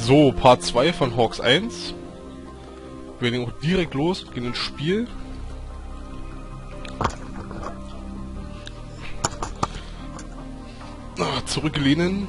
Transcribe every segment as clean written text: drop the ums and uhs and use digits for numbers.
So, Part 2 von Hawks 1. Wir gehen auch direkt los, gehen ins Spiel. Zurücklehnen.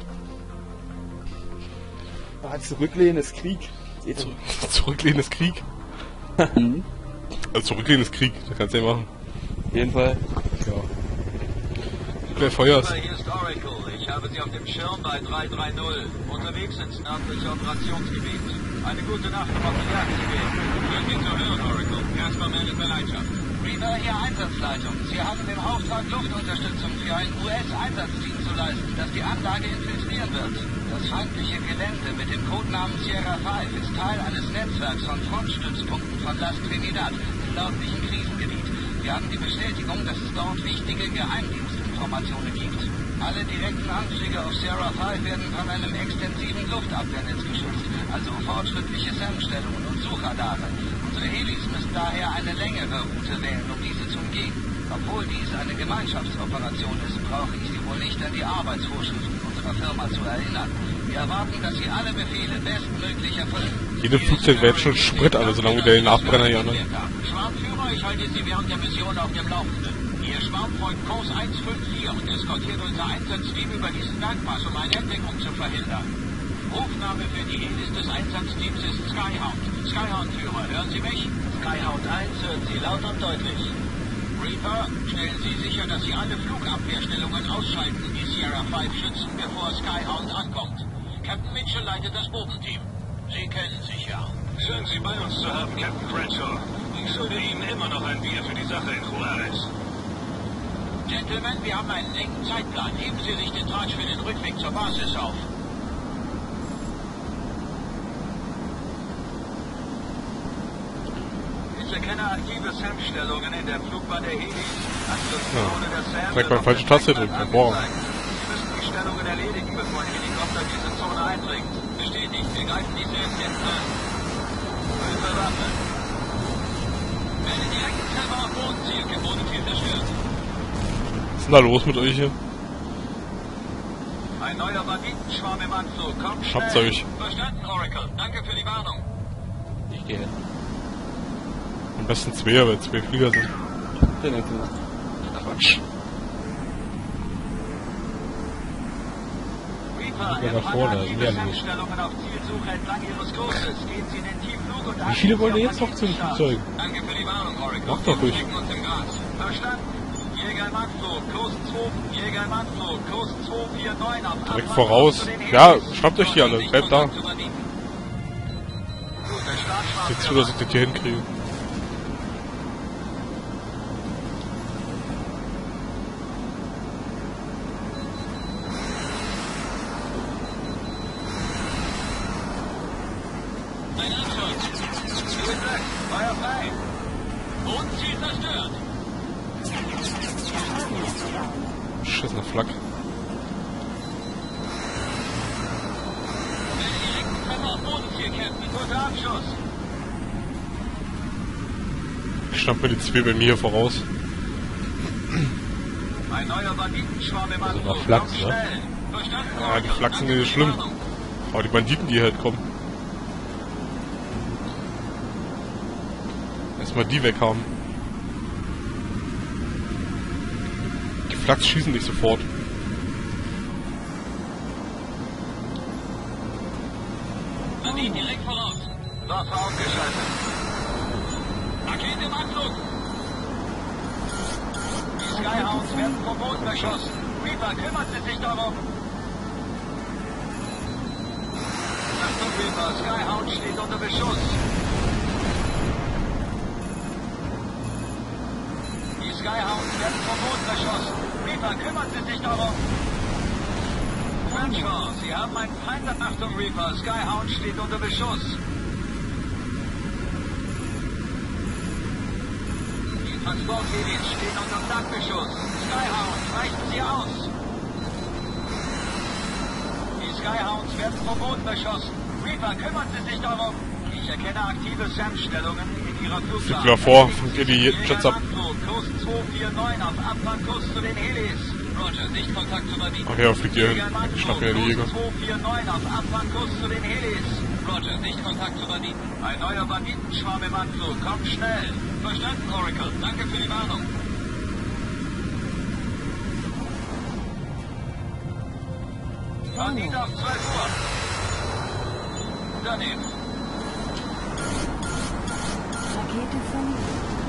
Zurücklehnen ist Krieg. Zurücklehnen ist Krieg. Also zurücklehnen ist Krieg, das kannst du ja machen. Auf jeden Fall. Ja. Wer feuert? Hier ist Oracle. Ich habe Sie auf dem Schirm bei 330. Unterwegs ins nördliche Operationsgebiet. Eine gute Nacht, um auf die Jagd zu gehen. Schön, Sie zu hören, Oracle. Erstmal meldet Bereitschaft. Reaver, hier Einsatzleitung. Sie haben den Auftrag, Luftunterstützung für ein US-Einsatzteam zu leisten, das die Anlage infiltrieren wird. Das feindliche Gelände mit dem Codenamen Sierra 5 ist Teil eines Netzwerks von Frontstützpunkten von Las Trinidad im nördlichen Krisengebiet. Wir haben die Bestätigung, dass es dort wichtige Geheimdienstinformationen gibt. Alle direkten Anflüge auf Sierra 5 werden von einem extensiven Luftabwehrnetz geschützt, also fortschrittliche SAM-Stellungen und Suchradare. Unsere Helis müssen daher eine längere Route wählen, um diese zu umgehen. Obwohl dies eine Gemeinschaftsoperation ist, brauche ich Sie wohl nicht an die Arbeitsvorschriften unserer Firma zu erinnern. Wir erwarten, dass Sie alle Befehle bestmöglich erfüllen. Jede Flugzeug wäre jetzt schon Sprit, aber solange der Nachbrenner hier noch. Schwarmführer, ich halte Sie während der Mission auf dem Laufenden. Ihr Schwarm folgt Kurs 154 und eskortiert unser Einsatzteam über diesen Bergpass, um eine Entdeckung zu verhindern. Rufname für die Helis des Einsatzteams ist Skyhound. Skyhound-Führer, hören Sie mich? Skyhound 1 hört Sie laut und deutlich. Reaper, stellen Sie sicher, dass Sie alle Flugabwehrstellungen ausschalten, die Sierra 5 schützen, bevor Skyhound ankommt. Captain Mitchell leitet das Bodenteam. Sie kennen sich ja. Schön, Sie bei uns zu haben, Captain Bradshaw. Ich schulde Ihnen immer noch ein Bier für die Sache in Juarez. Gentlemen, wir haben einen engen Zeitplan. Heben Sie sich den Tratsch für den Rückweg zur Basis auf. Ich erkenne aktive SAM-Stellungen in der Flugbahn der Helis. Anschlusszone der SAM. Direkt mal falsche Taste drücken, hervorragend. Sie müssen die Stellungen erledigen, bevor ein Helikopter diese Zone eindringt. Bestätigt, wir greifen die Selbstjäger an. Prüfe Waffe. Werde direkten Treffer auf Bodenziel, Bodenziel zerstört. Was ist denn da los mit euch hier? Ein neuer Banditenschwarm im Anflug. Kommt schnell. Habt's euch. Verstanden, Oracle. Danke für die Warnung. Ich gehe hin. Am besten zwei, weil zwei Flieger sind. Ja, natürlich. Quatsch. Reaper, Ja, davor, da sind ja nicht. Stellungen auf Zielsuche entlang Ihres Kurses. Gehen Sie in den Tiefflug und Wie viele wollen jetzt noch zum Flugzeug? Danke für die Warnung, Oracle. Mach doch ruhig. Wir bewegen uns im Gras. Verstanden. Jäger im Anflug, Kurs 2, Jäger im Anflug, Kurs 249 auf Direkt Abfahrt voraus. zu den Helis. Ja, schnappt euch die alle. Bleibt da. Guter Startschwarm Seht zu, dass ich das hier hinkriege. Ein Abschuss. Gut, Feuer frei. Bodenziel zerstört. Beschissener Flak. Werde direkten Treffer auf Bodenziel, Captain. Guter Abschuss. Ich schnapp mir die zwei bei mir hier voraus. Ein neuer Banditenschwarm im Anflug. noch Flachs, Kommt ne? schnell. Verstanden, Ja, die Oracle. Flachs sind Danke nicht für die schlimm. Warnung. Aber die Banditen, die halt kommen. Erstmal die weg haben. Die Flachs schießen nicht sofort. Bandit direkt voraus. Waffe aufgeschaltet. Rakete im Anflug. Die Skyhounds werden vom Boden beschossen. Reaper, kümmert Sie sich darum. Achtung, Reaper, Skyhound steht unter Beschuss. Die Skyhounds werden vom Boden beschossen. Reaper, kümmern Sie sich darum. Bradshaw, Sie haben einen Feind. Achtung, Reaper, Skyhound steht unter Beschuss. Die Transporthelis stehen unter Flankbeschuss. Skyhound, weichen Sie aus. Die Skyhounds werden vom Boden beschossen. Reaper, kümmern Sie sich darum. Ich erkenne aktive SAM-Stellungen in Ihrer Flugbahn. Fliegt wieder vor, fangt ihr die Jets ab. Kurs 249 auf Abfahrtkurs zu den Helis. Roger, Sichtkontakt zu Banditen. Ach ja, fliegt ihr hin. Ich schnapp mir ja die Jäger. 249 auf Abfangkurs zu den Helis. Roger, Sichtkontakt zu Banditen. Ein neuer Banditenschwarm im Anflug. Kommt schnell. Verstanden, Oracle. Danke für die Warnung. Bandit auf 12 Uhr. Daneben. Rakete vernichtet.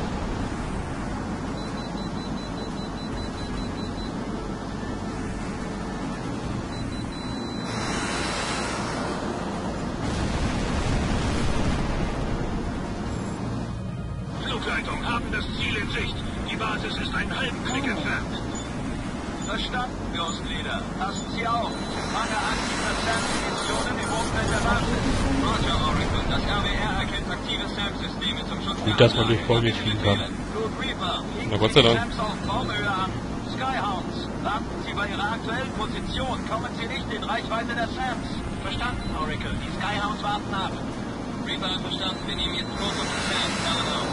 Flugleitung haben das Ziel in Sicht. Die Basis ist einen halben Klick entfernt. Verstanden, Ghost Leader. Passen Sie auf. Fange aktive SAM-Munitionen im Umfeld der Basis. Roger, Oracle. Das RWR erkennt aktive SAM-Systeme zum Schutz der Gut, dass man Anlage. durch Folge fliegen kann. Good Reaper. Na Gott sei Dank. SAMs auf Baumhöhe an. Skyhounds. Warten Sie bei Ihrer aktuellen Position. Kommen Sie nicht in Reichweite der SAMs. Verstanden, Oracle. Die Skyhounds warten ab. Reaper, verstanden. Wir nehmen jetzt Kurs auf die SAMs. Alle aus.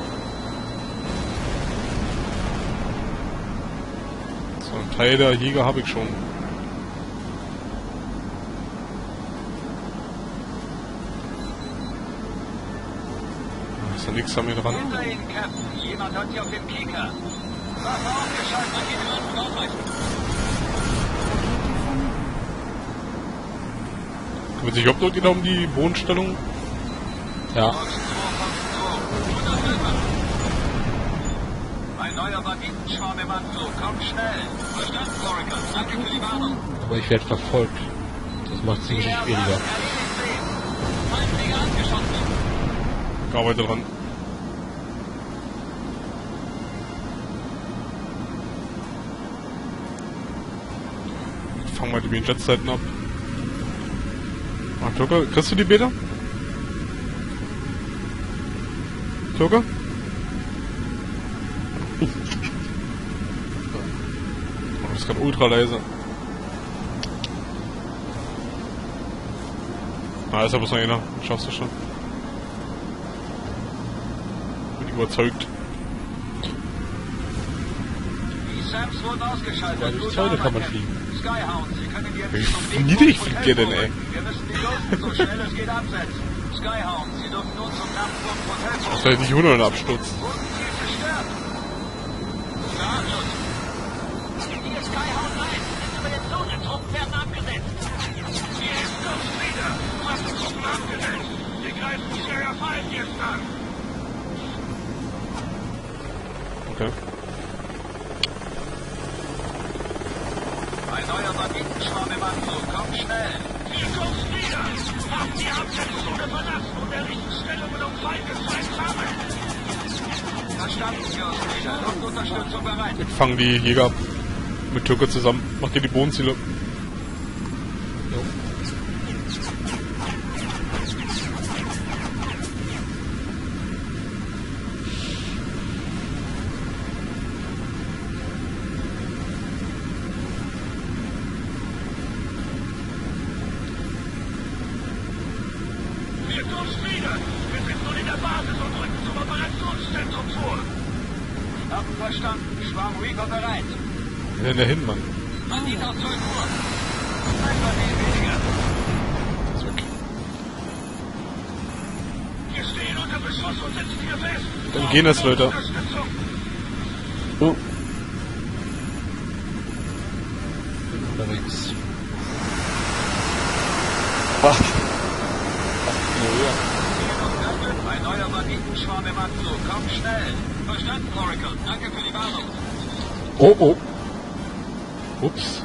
So, ein Teil der Jäger habe ich schon. Ist ja nichts an mir dran. Hinter Ihnen, Captain. Jemand hat Sie auf dem Kieker. Waffe aufgeschaltet. Rakete im Anflug ausweichen. Kümmert sich überhaupt irgendjemand um die Bodenstellung? Ja. Fox 2, ein neuer Banditenschwarm im Anflug. Kommt schnell. Verstanden, Oracle. Danke für die Warnung. Aber ich werde verfolgt. Das macht es ziemlich schwieriger. Erledigt sehen. Feindlinge angeschossen. Ich arbeite dran. Fangen wir die Jetzeiten ab. Ah, Türke, kriegst du die Beta? Türke? Oh, das ist gerade ultra leise. Ah, ist aber bloß noch einer. Schaffst du schon. Bin überzeugt. Die SAMs wurden ausgeschaltet. Ja, durch Gute Zäune kann Arbeit, man Captain. fliegen. Skyhounds, Sie können jetzt Wie zum niedrig fliegt ihr denn, ey? Wir müssen die Ghosts so schnell es geht absetzen. Skyhounds, Sie dürfen nun zum Kampfpunkt Hotel Das wäre nicht 100 Absturz. Bodenziel zerstört. Startschuss. Die Skyhound 1 ist über den Zone. Truppen werden abgesetzt. Hier ist Ghost Leader. Du hast die Truppen abgesetzt. Wir greifen Sierra 5 jetzt an. Okay. Ein neuer Banditenschwarm im Anflug. Kommt schnell. Wir Ghost Leader haben die Absetzzone verlassen und errichten Stellungen um Feindesfeind sammeln. Verstanden, Ghost Leader. Luftunterstützung bereit. Ich fange die Jäger ab. Mit Türke zusammen. Macht ihr die Bodenziele. Wir Ghost Leader, wir sind nun in der Basis und rücken zum Operationszentrum vor. Haben verstanden. Schwarm Reaper bereit. Wer denn da hin, Mann? Bandit auf 12 Uhr. Ein Bandit weniger. Das ist weg. Wir stehen unter Beschuss und sitzen hier fest. Dann gehen das, Leute. Unterstützung. Oh. Bin unterwegs. Ach. Ein neuer Banditenschwarm im Anflug. Kommt schnell. Verstanden, Oracle. Danke für die Warnung. Oh, oh. Ups.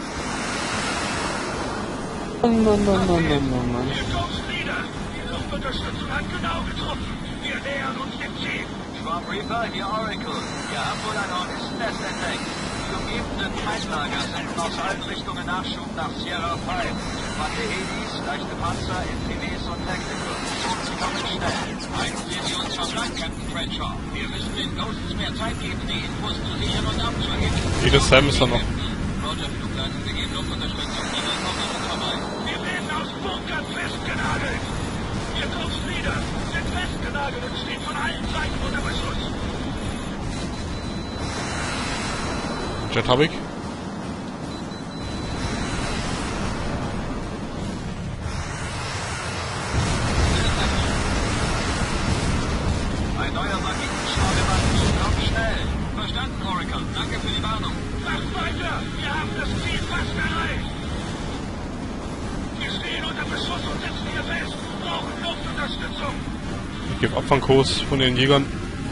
Mann. Wir Ghost Leader, die Luftunterstützung hat genau getroffen. Wir nähern uns dem Ziel. Schwarm Reaper, hier Oracle. Wir haben wohl ein Hornistennest entdeckt. Die umgebenden Feindlager senden aus allen Richtungen Nachschub nach Sierra 5. Panzer-Helis, leichte Panzer, MTWs und Tacticals. Sie kommen schnell. Halten Sie uns verbleibt, Captain Crenshaw. Wir müssen den Ghosts mehr Zeit geben, die Infos zu sichern und abzuheben. Jedes Sam ist da noch. Roger, Flugleitung, wir geben Luftunterstützung. Niemand kommt an uns vorbei. Wir werden aus Bunkern festgenagelt. Wir Ghost Leader sind festgenagelt und stehen von allen Seiten unter Beschuss. Jet hab ich. geh auf Abfangkurs von den Jägern.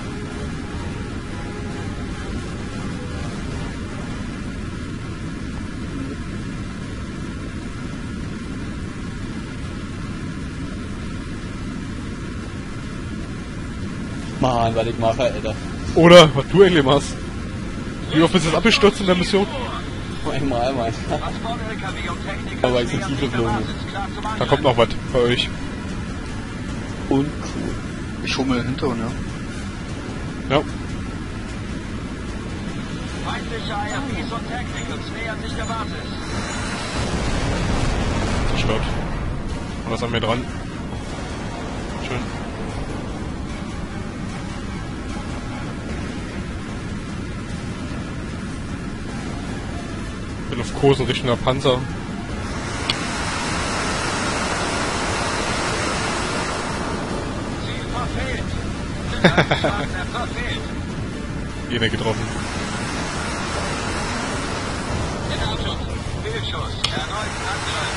Mann, was ich mache, Alter. Oder was du eigentlich machst. Wie oft bist du jetzt abgestürzt in der Mission? Einmal, Mann. Aber ich bin tief geflogen. Da kommt noch was bei euch. Uncool. Ich schummel hinter, ne? Ja. Feindliche IFVs und Technicals nähern sich der Basis. Zerstört. Und was an mir dran? Schön. Bin auf Kurs in Richtung der Panzer. Ziel verfehlt. Verfehlt. Jeder getroffen. In Abschluss. Fehlschuss. Erneut Angriff.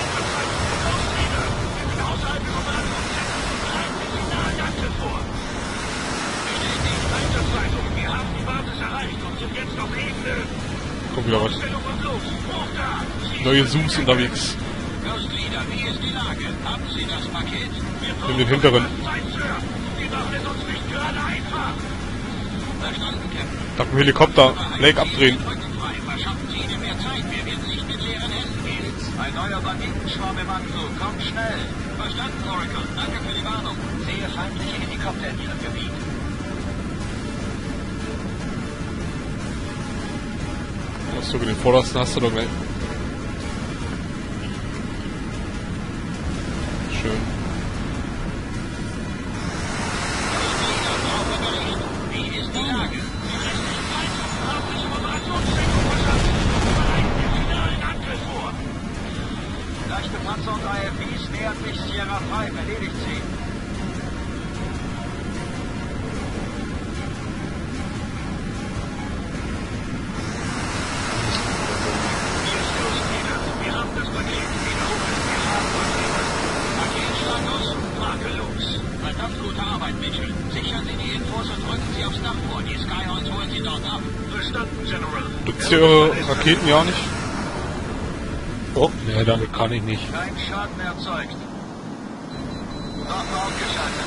Außerhalb vom Signalen Angriff vor. Bestätigt Einsatzleitung. Wir haben die Basis erreicht und sind jetzt auf Ebene. Kommt wieder was. Stellung und los. Hoch da. Neue Zooms unterwegs. Ghost Leader, wie ist die Lage? Haben Sie das Paket? In den hinteren. Zeit, Sir. Sie machen es uns nicht gerade einfach. Verstanden, Captain. Da kommt ein Helikopter. Lake abdrehen. Rückenfrei. Verschaffen Sie Ihnen mehr Zeit. Wir werden nicht mit leeren Händen gehen. Ein neuer Banditenschwarm im Anflug. Kommt schnell. Verstanden, Oracle. Danke für die Warnung. Sehe feindliche Helikopter in Ihrem Gebiet. Hast du den vordersten hast du doch gleich. Schön. Wie ist die Lage? Leichte Panzer und IFVs nähern sich Sierra 5. Erledigt sie. Wir haben das Paket wiederholt. Wir haben Paketstatus makellos. verdammt gute Arbeit, Mitchell. Sichern Sie die Infos und rücken Sie aufs Dach vor. Die Skyhounds holen Sie dort ab. Verstanden, General. Nutzt ihr eure Raketen ja nicht? Oh, ne, damit kann ich nicht. Kein Schaden erzeugt. Waffe ausgeschaltet.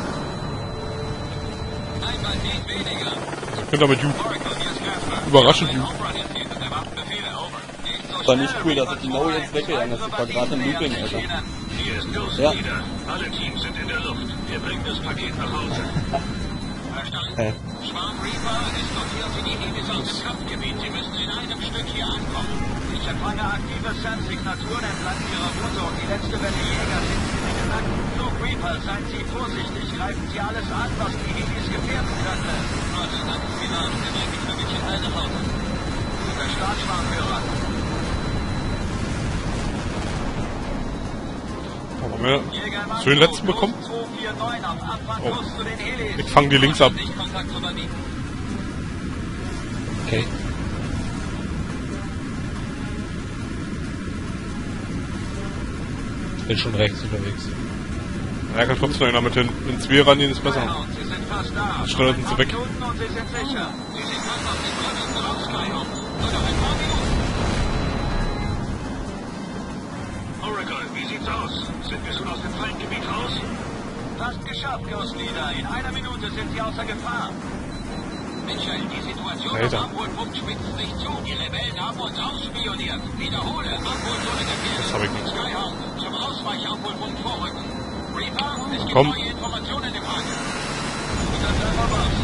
Ein Bandit weniger. Ich bin damit gut. Oracle, hier ist Casper. Überraschend Ein gut. Home-Run entgegen der Waffenbefehle. Over. Nicht so War nicht schnell, cool, dass Reaper ich genau 2-1. jetzt weggegangen ist. Ich war gerade im Looping, Nähern sich Alter. Ihnen. Hier ist Ghost Ja. Leader. Alle Teams sind in der Luft. Wir bringen das Paket nach Hause. Verstanden. Hä? Schwarm Reaper, eskortieren Sie die Hebis aus dem Kampfgebiet. Sie müssen in einem Stück hier ankommen. Ich empfange aktive Sense-Signaturen entlang Ihrer Route und die letzte Welle Jäger sind in den Nacken. Flug Reaper, seien Sie vorsichtig. Greifen Sie alles an, was die Hebis gefährden könnte. Verstanden, Pilar. Der bringt mich für mich heil nach Hause. Der Startschwarmführer. Haben wir so den letzten bekommen? 249 am Abfangkurs zu den Helis. Ich fang die links ab. Nicht Kontakt zu Banditen. Okay. Ich bin schon rechts unterwegs. Ja, kann trotzdem einer mit hin. Wenn es wir rangehen, ist besser. Skyhound, Sie sind fast da. Schneller sind sie weg. Minuten und Sie sind sicher. Sie sind fast auf den Bremsen raus, Skyhound. Nur noch ein paar Minuten. Oracle, wie sieht's aus? Sind wir schon aus dem Feindgebiet raus? Fast geschafft, Ghost Leader. In einer Minute sind Sie außer Gefahr. Mitchell, die Situation Alter. am Abholpunkt spitzt sich zu. Die Rebellen haben uns ausspioniert. Wiederhole, Abholzone gefährdet. Das hab ich nicht. Skyhound, zum Ausweichabholpunkt vorrücken. Reaper, es gibt Komm. neue Informationen im Wagen. Guter Treffer war's.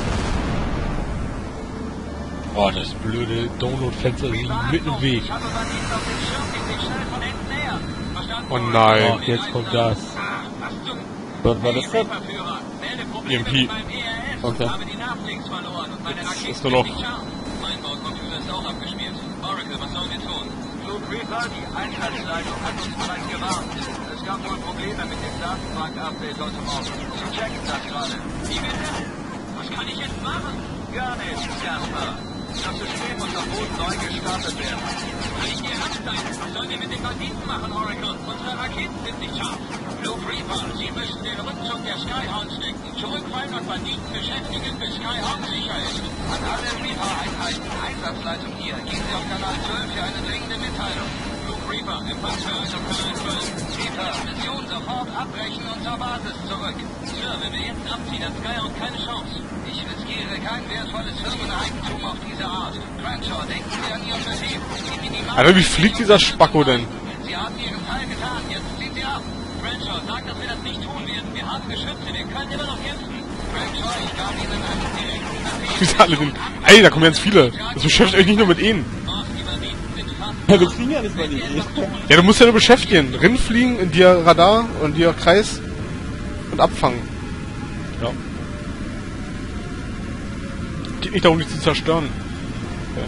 Oh, das blöde Download-Fenster ist mitten im Weg. Ich habe Banditen auf dem Schirm, die sich schnell von hinten nähern. Verstanden? Oh nein. Ach, jetzt kommt das. Was zum... Was war das denn? Reaper-Führer, melde Probleme EMP. mit meinem ERS. Okay. Habe die Nachlinks verloren und meine Raketen ist nur noch- sind nicht scharf. Mein Bordcomputer ist auch abgeschmiert. Oracle, was sollen wir tun? Flug Reaper, die Einheitsleitung hat uns bereits gewarnt. Es gab wohl Probleme mit dem Datenbank-Update heute Morgen. Sie checken das gerade. Wie bitte? Was kann ich jetzt machen? Gar nichts, Jasper. Das System muss am Boden neu gestartet werden. Kann ich gehabt sein? Was sollen wir mit den Banditen machen, Oracle? Unsere Raketen sind nicht scharf. Flug Reaper, Sie müssen den Rückzug der Skyhounds denken. Zurückfallen und Banditen beschäftigen, bis Skyhawk sicher ist. An alle Reaper-Einheiten, Einsatzleitung hier. Gehen Sie auf Kanal 12 für eine dringende Mitteilung. Flug Reaper, Empfangsbereich auf Kanal 12. Reaper, Mission sofort abbrechen und zur Basis zurück. Sir, wenn wir jetzt abziehen, hat Skyhawk keine Chance. Ich riskiere kein wertvolles Firmeneigentum auf diese Art. Crenshaw, denken Sie an Ihren Befehl. Alter, wie fliegt dieser Spacko denn? Sie haben Ihren Teil getan, jetzt ziehen Sie ab. Crenshaw sagt, dass wir das nicht tun werden. Wir haben Geschütze, wir können immer noch kämpfen. Crenshaw, ich gab Ihnen einen direkten Befehl. Wie sie alle den... Ey, da kommen ganz viele. Das beschäftigt euch nicht nur mit ihnen. Ja, wir kriegen ja nicht mal die Ja, du musst ja nur beschäftigen. Rinfliegen, in dir Radar und dir Kreis und abfangen. Ja. Geht nicht darum, dich zu zerstören. Ja.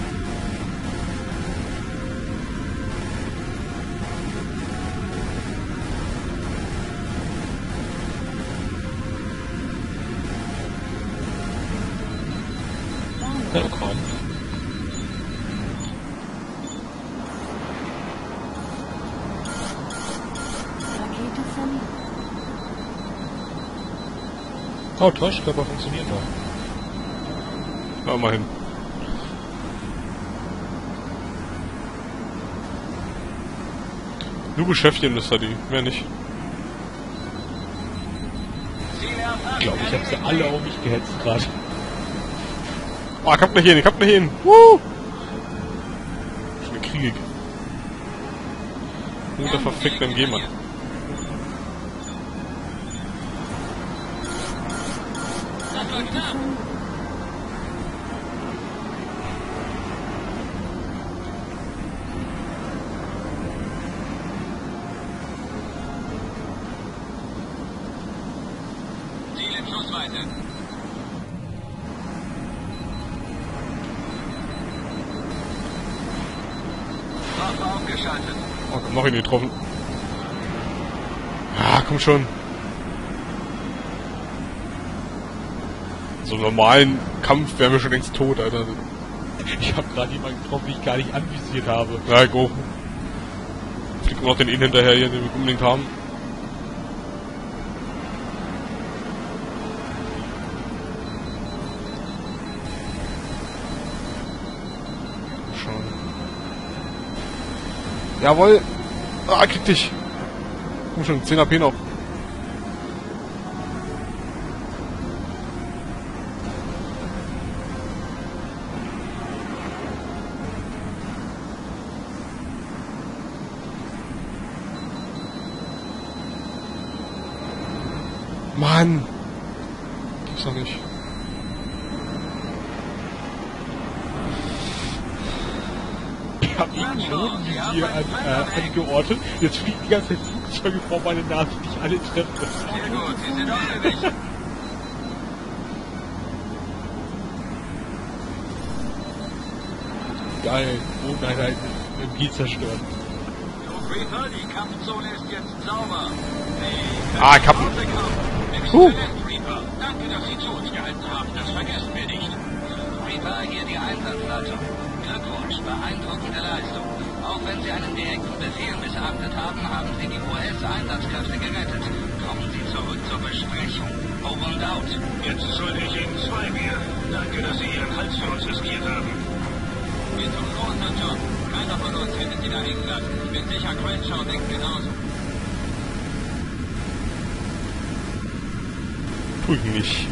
Ja, komm. Rakete vernichtet. Oh, Täuschkörper funktionieren noch. Na, mal hin. Nur beschäftigen müsst ihr die, mehr nicht. Ich glaube, ich habe sie alle auf mich gehetzt gerade. Oh, ich hab nicht hin, ich hab nicht hin. Woo! Schon kriegig. Guter verfickter MG-Mann. Ziel in Schussweite. Waffe aufgeschaltet. Oh, komm, noch ihn getroffen. Ah, komm schon. So einen normalen Kampf wären wir schon längst tot, Alter. Ich habe gerade jemanden getroffen, den ich gar nicht anvisiert habe. Ja, go. Fliegt noch den hinterher hier, den wir unbedingt haben. Schauen. Jawohl! Ah, krieg dich! Komm schon, 10 AP noch. Mann! Gibt's doch nicht. Ich habe eben schon hier angeordnet. Jetzt fliegen die ganze Zeit Flugzeuge vor meine Nase, die ich alle treffe. Sehr gut, Sie sind auf Geil, Bodeneinheiten MG zerstören. Reaper, die Kampfzone ist jetzt sauber. Ah, ich hab ihn. Reaper, danke, dass Sie zu uns gehalten haben. Das vergessen wir nicht. Reaper, hier die Einsatzleitung. Glückwunsch, beeindruckende Leistung. Auch wenn Sie einen direkten Befehl missachtet haben, haben Sie die US-Einsatzkräfte gerettet. Kommen Sie zurück zur Besprechung. Over and out. Jetzt sollte ich Ihnen 2 Bier. Danke, dass Sie Ihren Hals für uns riskiert haben. Wir tun nur unseren Job. Keiner von uns hätte Sie da hängen lassen. Ich bin sicher, Crenshaw denkt genauso. Tu ich nicht.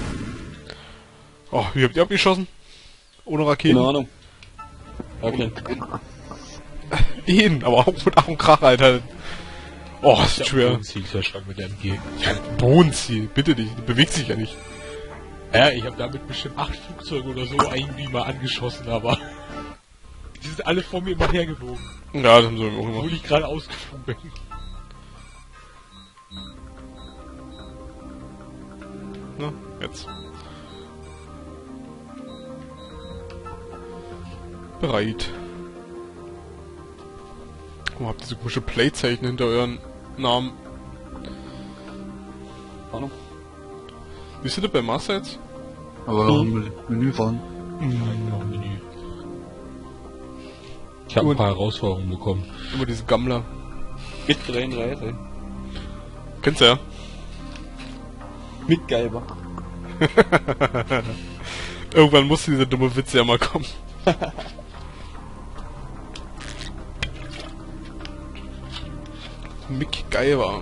Oh, wie habt ihr abgeschossen? Ohne Raketen? Keine Ahnung. Okay. Ihn, aber auch mit Ach und Krach, Alter. Oh, ist Ich schwer. habe ein Ziel zerstört mit der MG. Ja, Bodenziel, bitte dich, bewegt sich ja nicht. Ja, ich habe damit bestimmt 8 Flugzeuge oder so irgendwie mal angeschossen, aber die sind alle vor mir immer hergeflogen, Ja, das haben sie auch gemacht. obwohl ich gerade ausgeflogen bin. Na, jetzt. Bereit. Oh, habt ihr so komische Playzeichen hinter euren Namen? Ahnung. Siehst du das bei Master jetzt? Aber noch im Menü fahren. Noch ein Menü. Ich habe ein paar Herausforderungen bekommen. Immer diese Gammler. Mit 33. Kennst du ja? Mitgeiber. Irgendwann muss diese dumme Witze ja mal kommen. Mick Geiber.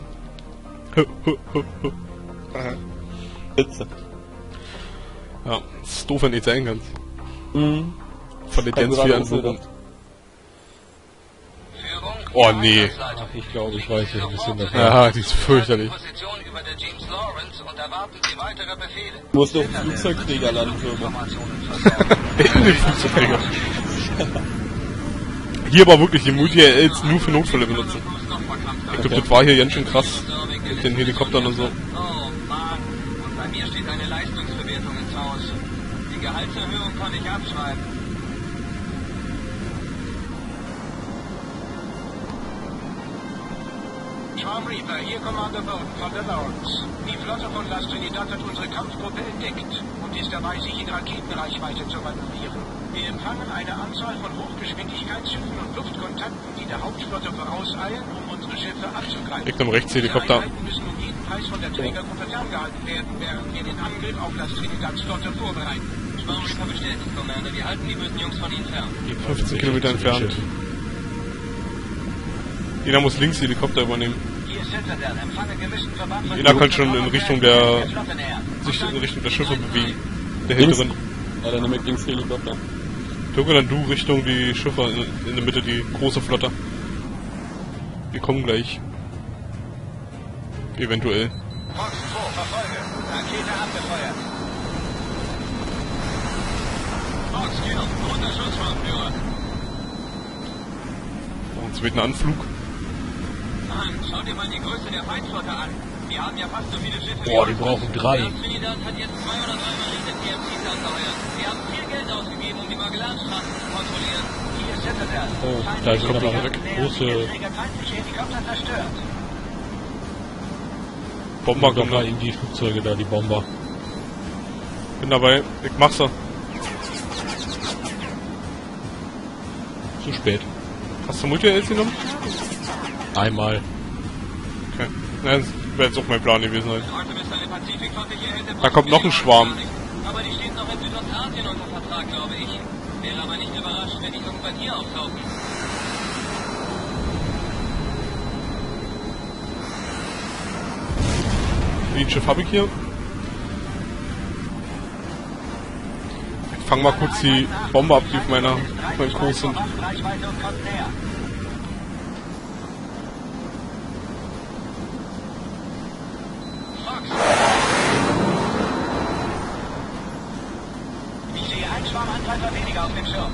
Witze. Ja, das ist doof, wenn nicht sein kannst. Mhm. Von den ganz vielen Anwendungen. Oh nee. Ach, ich glaube, ich weiß jetzt ein bisschen davon. Ja, die ist fürchterlich. Position über der James Lawrence und erwarten Sie weitere Befehle. Du musst auf den Flugzeugträger landen, Firma. In den Flugzeugträger. Hier aber wirklich die Multi-Ls nur für Notfälle benutzen. Ich glaube, das war hier ganz schön krass. Mit den Helikoptern und so. Oh Mann, und bei mir steht eine Leistungsbewertung ins Haus. Die Gehaltserhöhung kann ich abschreiben. Schwarm Reaper, hier Commander Bowden von der Lawrence. Die Flotte von Las Trinidad hat unsere Kampfgruppe entdeckt und ist dabei, sich in Raketenreichweite zu manövrieren. Wir empfangen eine Anzahl von Hochgeschwindigkeitsschiffen und Luftkontakten, die der Hauptflotte vorauseilen, um unsere Schiffe anzugreifen. Ich nehme rechts Helikopter. Die Einheiten müssen um jeden Preis von der Trägergruppe ferngehalten werden, während wir den Angriff auf Las Trinidads Flotte vorbereiten. Schwarm Reaper bestätigt, Commander. Wir halten die bösen Jungs von Ihnen fern. 15 Kilometer entfernt. Jeder muss links die Helikopter übernehmen. Jeder kann schon in Richtung der sich in Richtung der Schiffe bewegen. Der hinteren. Ja, dann nehme ich links Helikopter. Türke, dann du Richtung die Schiffe in der Mitte, die große Flotte. Wir kommen gleich. Eventuell. Fox 2, Verfolge. Rakete abgefeuert. Fox Kill, guter Schuss, Schwarmführer. Und zweiten Anflug. Mann, schau dir mal die Größe der Feindflotte an. Wir haben ja fast so viele Schiffe. Boah, die brauchen 3. Trinidad hat jetzt 2 oder 3 Marine-TMCs angeheuert. Wir haben viel Geld ausgegeben, um die Magellanstraßen zu kontrollieren. Hier ist Citadel. Oh, da kommt noch eine große feindliche Helikopter zerstört. Bomber kommen Bomber da. in die Flugzeuge da, die Bomber. Bin dabei. Ich mach's da. Zu spät. Hast du Multi-Ls genommen? Einmal. Okay. Ja, das wäre jetzt auch mein Plan gewesen sein. Heute Mr. Le Pazifikflotte hier hätte Da kommt noch ein Schwarm. Aber die steht noch in Südostasien unter Vertrag, glaube ich. Wäre aber nicht überrascht, wenn die irgendwann hier auftauchen. Wie ein Schiff habe ich hier? Ich fang mal kurz die Bombe ab, die auf meinem Kurs sind. Reichweite und kommt näher. Fox. Ich sehe einen Schwarmangreifer weniger auf dem Schirm.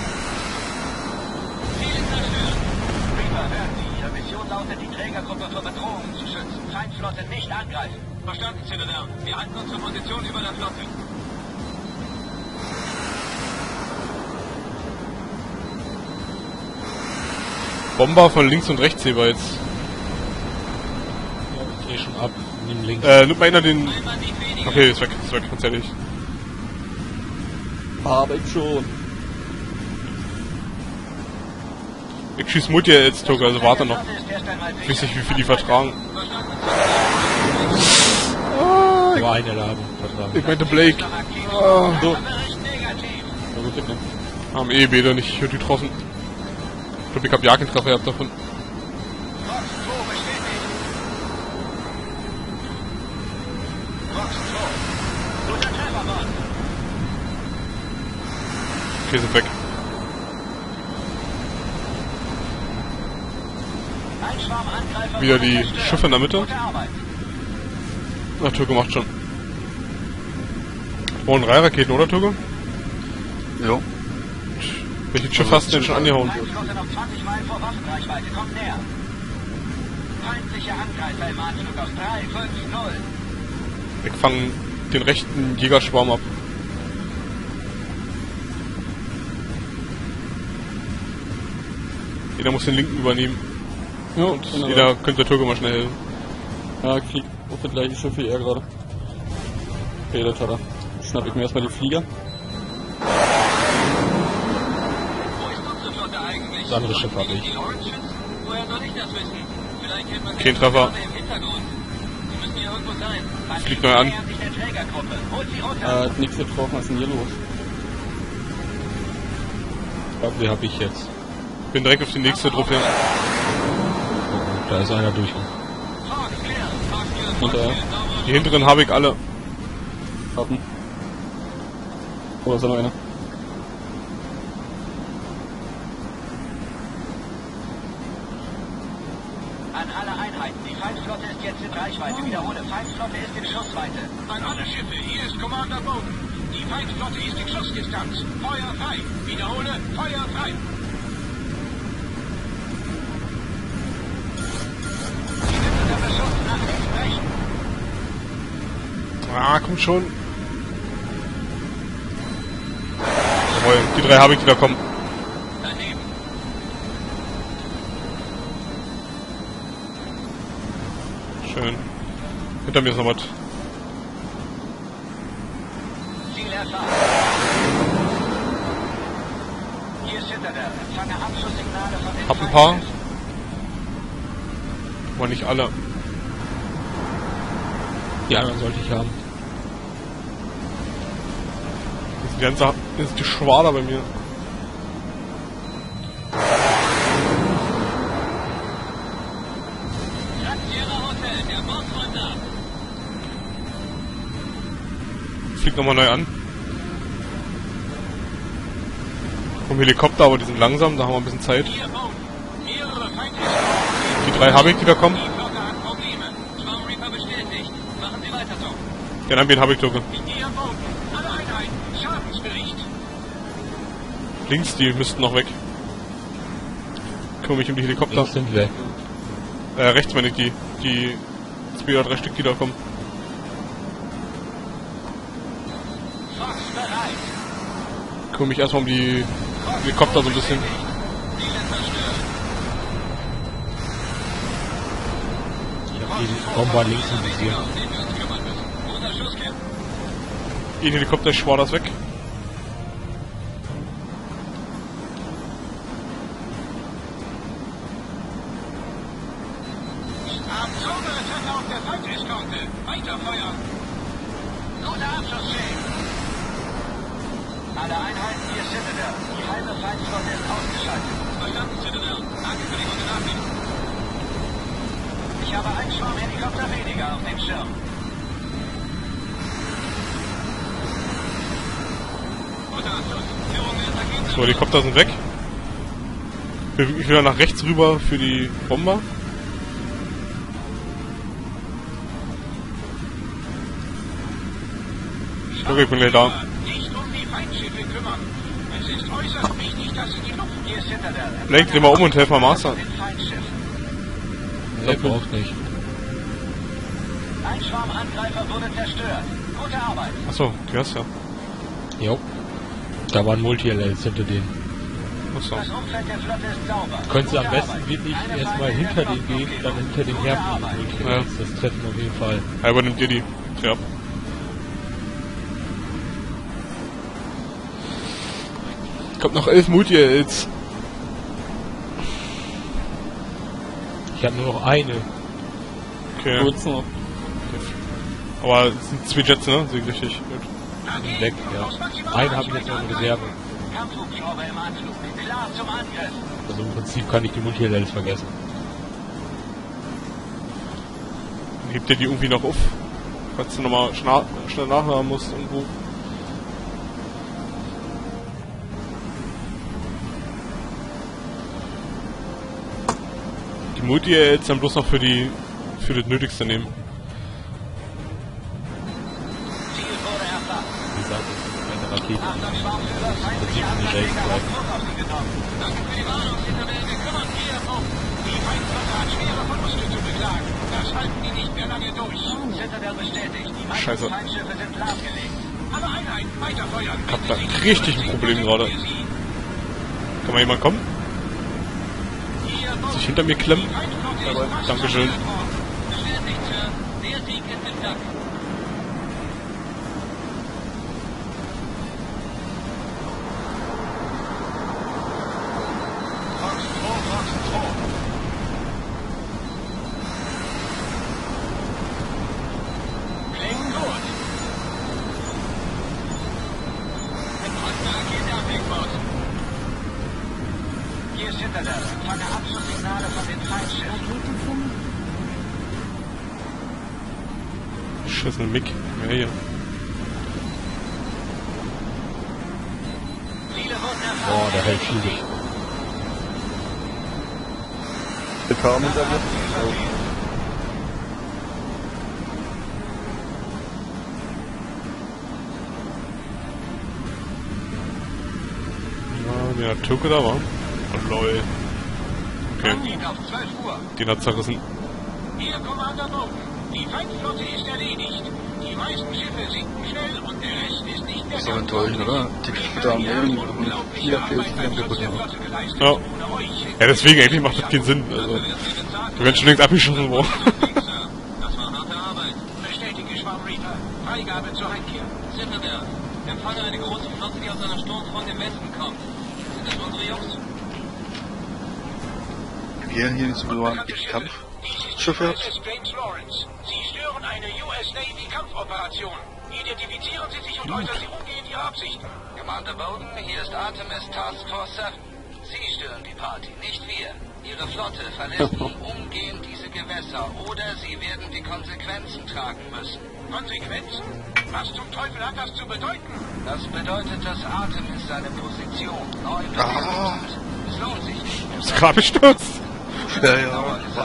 Ziel zerstört. Reaper, hören Sie. Ihre Mission lautet, die Trägergruppe vor Bedrohungen zu schützen. Feindflotte nicht angreifen. Verstanden, Citadel. Wir halten unsere Position über der Flotte. Bomber von links und rechts jeweils. Ja, ich dreh schon ab. Nimm links. Nimmt mal einer den... Okay, ist weg, tatsächlich. Hab ich schon. Ich schieß Multi-Ls, Türke, also warte noch. Ich weiß nicht, wie viel die vertragen. Nur eine Ladung vertragen. Ich meinte Blake. So. Bericht negativ. Na gut, ich nehm. Haben beide nicht getroffen. Ich glaube, ich hab Jagdtreffer gehabt davon. Fox 2 bestätigt. Fox 2. Guter Treffer, Mann. Okay, sind weg. Ein Schwarmangreifer. Wieder die zerstört. Schiffe in der Mitte. Gute Arbeit. Ach, Türke macht schon. Brauchen 3 Raketen, oder Türke? Ja. Welches Schiff hast du denn schon angehauen? Feindflotte noch 20 Meilen vor Waffenreichweite. Kommt näher. Feindliche Angreifer im Anflug auf 3, 5, 0. Ich fange den rechten Jägerschwarm ab. Jeder muss den linken übernehmen. Ja, Und wunderbar. jeder könnte der Türke mal schnell helfen. Ja, krieg auf das gleiche Schiff wie er gerade. Okay, das hat er. Schnapp ich mir erstmal die Flieger. Wo ist unsere Flotte eigentlich? Das andere Schiff habe ich. Die Orange? Woher soll ich das wissen? Vielleicht kennt man Kein Treffer. im Hintergrund. Sie müssen hier irgendwo sein. Fliegt neu an. Sich der Trägergruppe. Holt sie runter. Nichts getroffen, was ist denn hier los? Wie hab ich jetzt? Bin direkt auf die nächste Trophäe. Da ist einer durch. Hinterher. Die hinteren habe ich alle. Hatten. Oder ist da noch einer? An alle Einheiten. Die Feindflotte ist jetzt in Reichweite. Wiederhole, Feindflotte ist in Schussweite. An alle Schiffe, hier ist Commander Bowden. Die Feindflotte ist in Schussdistanz. Feuer frei. Wiederhole, Feuer frei. Sie sind unter Beschuss. Nach links brechen. Ah, komm schon. Jawohl, die 3 habe ich, die da kommen. Daneben. Schön. Hinter mir ist noch was. Ziel erfahren. Hier ist Citadel. Empfange Abschusssignale von den Hab ein paar. Feindschiffen. Aber nicht alle. Die anderen sollte ich haben. Das ist die ganze das ist die Schwader bei mir. Fliegt nochmal neu an. Vom Helikopter, aber die sind langsam, da haben wir ein bisschen Zeit. Hier, Bowden. Mehrere Feindschiffe. Die 3 habe ich, die da kommen. Die Flotte hat Probleme. Storm Reaper bestätigt. Machen Sie weiter so. Den einen habe ich sogar. Hier, Bowden. Alle Einheiten. Schadensbericht. Links, die müssten noch weg. Kümmere mich um die Helikopter. Die sind weg. Rechts meine ich die. Die 2 oder 3 Stück, die da kommen. Fox bereit. Kümmere mich erstmal um die Helikopter so ein bisschen. Ich hab die Bomber links im Visier. Ein Helikopter ist Schwaders weg. Atomattacke auf der Feindeskonte. Weiter feuern. Guter Abschluss, Shane. Alle Einheiten, hier ist Citadel. Die halbe Feindflotte ist ausgeschaltet. Verstanden, Citadel. Danke für die gute Nachricht. Ich habe einen Schwarm Helikopter weniger auf dem Schirm. Guter Abschluss. Führung ist Ergebnis. So, Helikopter sind weg. Ich will nach rechts rüber für die Bomber. Okay, ich bin gleich da. Nicht um die Feindschiffe kümmern. Es ist äußerst wichtig, dass Sie die Luft... Hier ist Citadel. Lenk, dreh mal um und helf mal Master. Den Feindschiffen. Nee, braucht nicht. Ein Schwarmangreifer wurde zerstört. Gute Arbeit. Achso, du hast ja. Jo. Da waren Multi-LLs hinter denen. Achso. Das Umfeld der Flotte ist sauber. Könntest du am Gute besten Arbeit. wirklich Eine erstmal Feinde hinter ist den gehen, dann hinter den Herren Multi-LLs. Das treffen auf jeden Fall. Ja, übernimmt ihr die. Dreh ab. Kommt noch 11 Multi-LLs. Ich habe nur noch eine. Okay. Kurz noch. Aber es sind 2 Jets, ne? Sehe ich richtig. Gut. Weg, ja. Eine habe ich jetzt noch in Reserve. Kampfhubschrauber im Anflug. Klar zum Angriff. Also im Prinzip kann ich die Multi-LLs vergessen. Dann hebt ihr die irgendwie noch auf. Falls du nochmal schnell nachladen musst irgendwo. Die Multi-LLs dann bloß noch für das Nötigste nehmen. Ziel wurde erfasst. Wie gesagt, das ist eine Rakete. Achtung, Schwarmführer, feindliche Das sieht Abwehrträger nicht haben recht. Druck auf sie genommen. Danke für die Warnung, Citadel. Wir kümmern hier um. Die Feindflotte hat schwere Verluste zu beklagen. Das halten die nicht mehr lange durch. Citadel bestätigt. Die meisten Scheiße. Feindschiffe sind lahmgelegt. Alle Einheiten weiterfeuern. Ich hab da richtig ein Problem gerade. Kann mal jemand kommen? Sich hinter mir klemmen? Jawohl, Dankeschön. Bestätigt, Sir. Der Sieg ist im Sack. Fox 2, Fox 2. Scheiße, Mick. Ja, hier. Boah, der hält viel sich. Der kam hinter mir. Ja, der Türke da war. Oh, lol. Okay. Auf 12 Uhr. Den hat zerrissen. Hier, Commander Bogen. Die Feindflotte ist erledigt. Die meisten Schiffe sinken schnell und der Rest ist nicht mehr Das ist doch enttäuschend, oder? Die kriegen da am Ende und 4 Pilzen kaputt gemacht. Ja. Ja, deswegen eigentlich macht das keinen Sinn. Also, du wärst schon längst abgeschossen worden. Das war harte Arbeit. Bestätige, Schwarm Reaper. Freigabe zur Heimkehr. Citadel. Empfange eine große Flotte, die aus einer Sturmfront im Westen kommt. Sind das unsere Jungs? Wir hier nicht so Kampfschiffe habt. James Lawrence. Sie stören eine US Navy Kampfoperation. Identifizieren Sie sich und äußern Sie umgehend Ihre Absichten. Commander Bowden, hier ist Artemis Task Force 7. Sie stören die Party, nicht wir. Ihre Flotte verlässt nun umgehend diese Gewässer oder Sie werden die Konsequenzen tragen müssen. Konsequenzen? Was zum Teufel hat das zu bedeuten? Das bedeutet, dass Artemis seine Position neu bewertet hat. Es lohnt sich nicht. Ist gerade gestürzt. Ja, ja.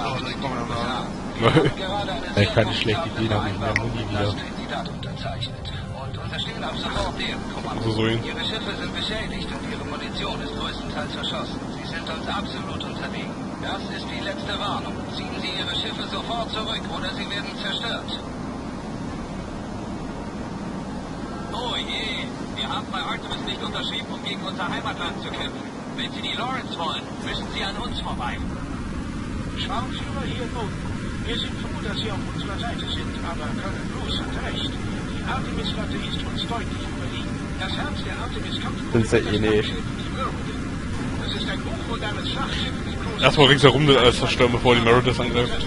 Ja, ich kann nicht schlecht Ideen haben, ich mehr Muni wieder. Und unterstehen ab sofort dem Kommando. Also so hin. Ihre Schiffe sind beschädigt und ihre Munition ist größtenteils verschossen. Sie sind uns absolut unterlegen. Das ist die letzte Warnung. Ziehen Sie Ihre Schiffe sofort zurück oder sie werden zerstört. Oh je, wir haben bei Artemis nicht unterschrieben, um gegen unser Heimatland zu kämpfen. Wenn Sie die Lawrence wollen, müssen Sie an uns vorbei. Schwarmführer hier Boden. Wir sind froh, dass Sie auf unserer Seite sind, aber Colonel Bruce hat recht. Die Artemis-Flotte ist uns deutlich überlegen. Das Herz der Artemis-Kampfgruppe Sind's ja eh nicht. Das ist ein hochmodernes Schlachtschiff mit großen... Erstmal ringsherum das alles zerstören, bevor die Meredith angreift.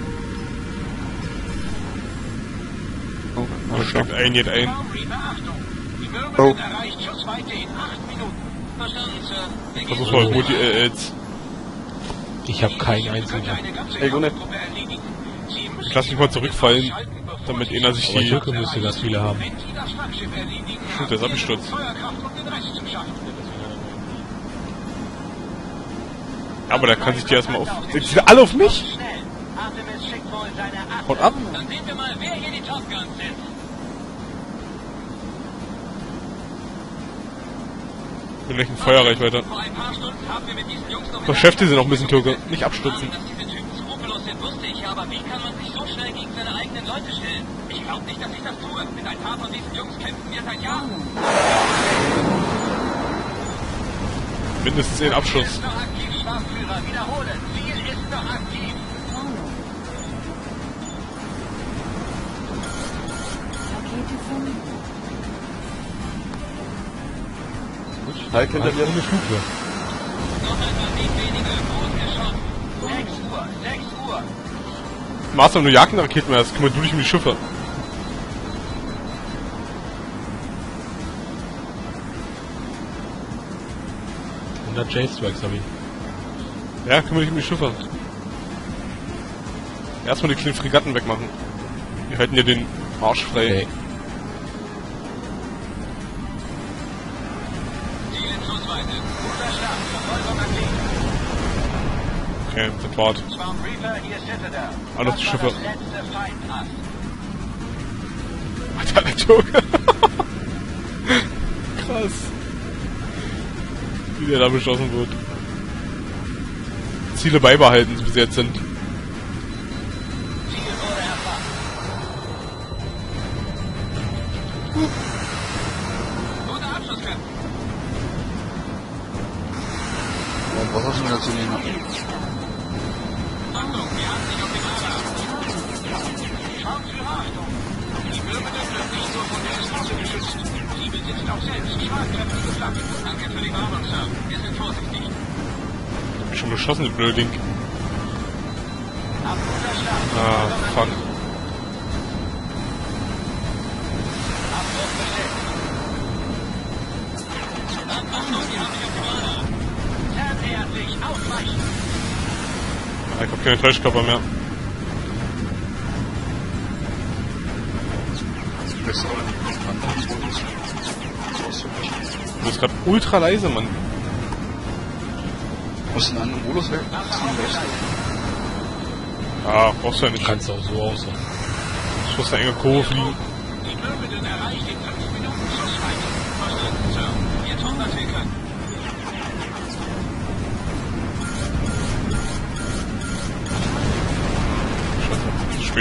Da steckt ein, geht ein. Achtung! Die Myrmidon Oh. erreicht Schussweite in 8 Minuten. Verstanden, Sir. Versuch mal Multi-LLs. Ich habe keinen einzigen. Ey, Gunne. Ich lass mich mal zurückfallen, damit einer sich Aber die... Türke müsste ganz viele haben. Wenn Sie das Flaggschiff erledigen, Stimmt, der ist abgestürzt. Feuerkraft, um den Rest zu schaffen. Ja, aber da kann sich die erstmal auf... Die sind alle auf mich? Schnell. Artemis schickt wohl seine Acht. Haut ab! Dann sehen wir mal, wer hier die Top Guns sind. Mit welchen Feuerreichweite. Vor ein paar Stunden haben wir mit diesen Jungs noch... Beschäftigen Sie noch ein bisschen, Türke. Nicht abstürzen. Dass diese Typen skrupellos sind, wusste ich, aber wie kann man sich so schnell gegen seine eigenen Leute stellen? Ich glaube nicht, dass ich das tue. Mit ein paar von diesen Jungs kämpfen wir seit Jahren. Mindestens 10 Abschuss. Ist noch aktiv, Schwarmführer. Wiederholen. Ziel ist noch aktiv. Rakete verloren. Halt hinter dir. Ohne Flugwehr. Noch einmal nicht weniger. Groß geschossen. 6 Uhr. Master, nur Jagdraketen mehr, das kümmert du dich um die Schiffe. Und J-Strikes habe ich. Ja, kümmere dich um die Schiffe. Erstmal die kleinen Fregatten wegmachen. Die halten dir den Arsch frei. Okay. Ziel in Schussweite. Guter Start. Verfolgung aktiv. Okay, das war's. Schwarm Reaper, hier Citadel. Alles die Schiffe. Das war das letzte Feindpass. Alter, der Türke. Krass. Wie der da beschossen wird. Ziele beibehalten, so wie sie jetzt sind. Ziel wurde erfasst. Guter Abschluss, Captain. Was hast du denn dazu nehmen? Achtung, wir haben dich auf dem Radar. Schwarmführer, Achtung! Die Myrmidon wird nicht nur von der Eskorte geschützt. Sie besitzt auch selbst schlagkräftige Flaggen. Danke für die Warnung, Sir. Wir sind vorsichtig. Hab ich schon beschossen, das blöde Ding. Ab guter Start. Ah, fuck. Abwurf bestätigt. Achtung, wir haben dich auf dem Radar. Fernährlich, ausweichen! Ah, ich hab keine Täuschkörper mehr. Weißt du auch nicht, was man da so ist? Du bist gerade ultra leise, Mann. Muss in einem Modus weg. Ah, brauchst du ja nicht. Kannst auch so aussehen. Ich muss eine enge Kurve fliegen. Die Mürberin erreicht in 5 Minuten zur Zweite. Verstanden, Sir. Wir tun, was wir können. Scheiße, zu spät.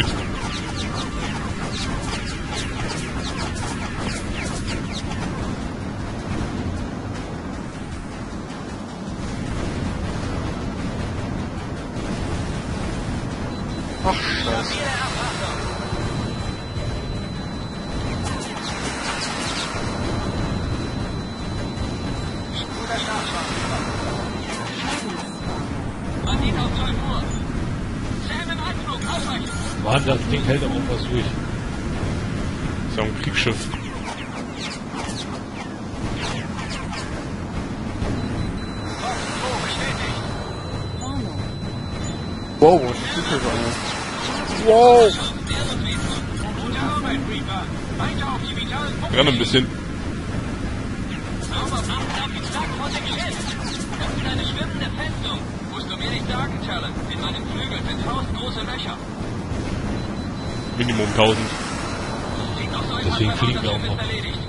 Ach, scheiße. Man sieht auf 12 Uhr. Sam im Anflug, ausweichen. Mann, das Ding hält aber auch was durch. Ist ja ein Kriegsschiff. Wow, was ist das für eine? Wow! Gute Arbeit, Reaper. Weiter auf die vitalen Punkte. Renn ein bisschen. Aber achten auf die Flak vor dem Schiff. Das ist eine schwimmende Festung. Musst du mir nicht sagen, Talon. In meinen Flügeln sind faustgroße Löcher. Minimum 1000. Sieht noch so Deswegen aus, fliegen wir das auch Schiff noch. ist erledigt.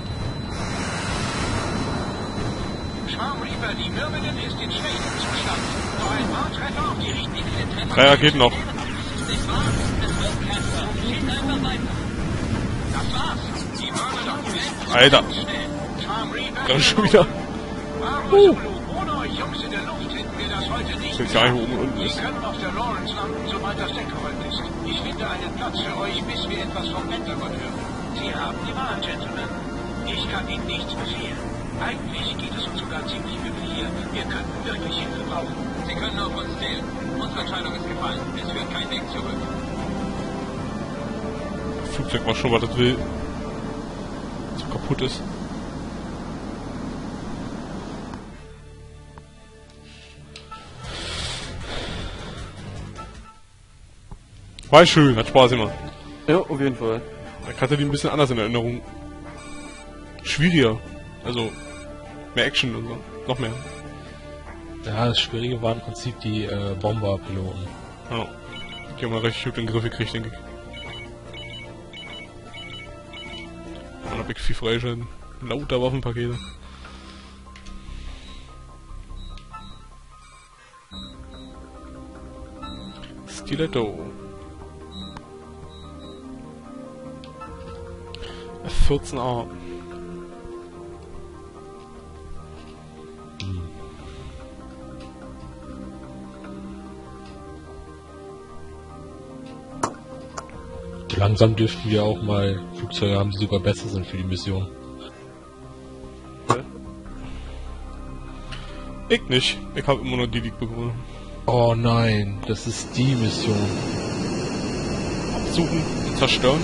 Schwarm Reaper, die Mürberin ist in schlechtem Zustand. Nur ein paar Treffer auf die richtige Treffer. 3 Raketen noch. Nicht wahr? Es wird Casper. Schießt einfach weiter. Das war's. Die Mürberin auf die Welt. Alter. Schwarm Reaper. Ja, schon wieder. Bravo, Zulu. Ohne euch Jungs in der Luft hätten wir das heute nicht. Ich weiß gar nicht, wo oben und unten Wir ist. können auf der Lawrence landen, sobald das Deck geräumt ist. Ich finde einen Platz für euch, bis wir etwas vom Pentagon hören. Sie haben die Wahl, Gentlemen. Ich kann Ihnen nichts befehlen. Eigentlich geht es uns sogar ziemlich übel hier. Wir könnten wirklich Hilfe brauchen. Sie können auf uns zählen. Unsere Entscheidung ist gefallen. Es führt kein Weg zurück. Das Flugzeug macht schon, was das will. So kaputt ist. War schön, hat Spaß gemacht. Ja, auf jeden Fall. Ich hatte die ein bisschen anders in Erinnerung. Schwieriger. Also, mehr Action und so. Noch mehr. Ja, das Schwierige war im Prinzip die Bomberpiloten. Ja. Die haben wir recht gut in den Griff gekriegt, denke ich. Und hab ich viel freischalten. Lauter Waffenpakete. Stiletto. F-14A. Langsam dürften wir auch mal Flugzeuge haben, die sogar besser sind für die Mission. Ich nicht. Ich habe immer nur die bekommen. Oh nein, das ist die Mission. Absuchen und zerstören.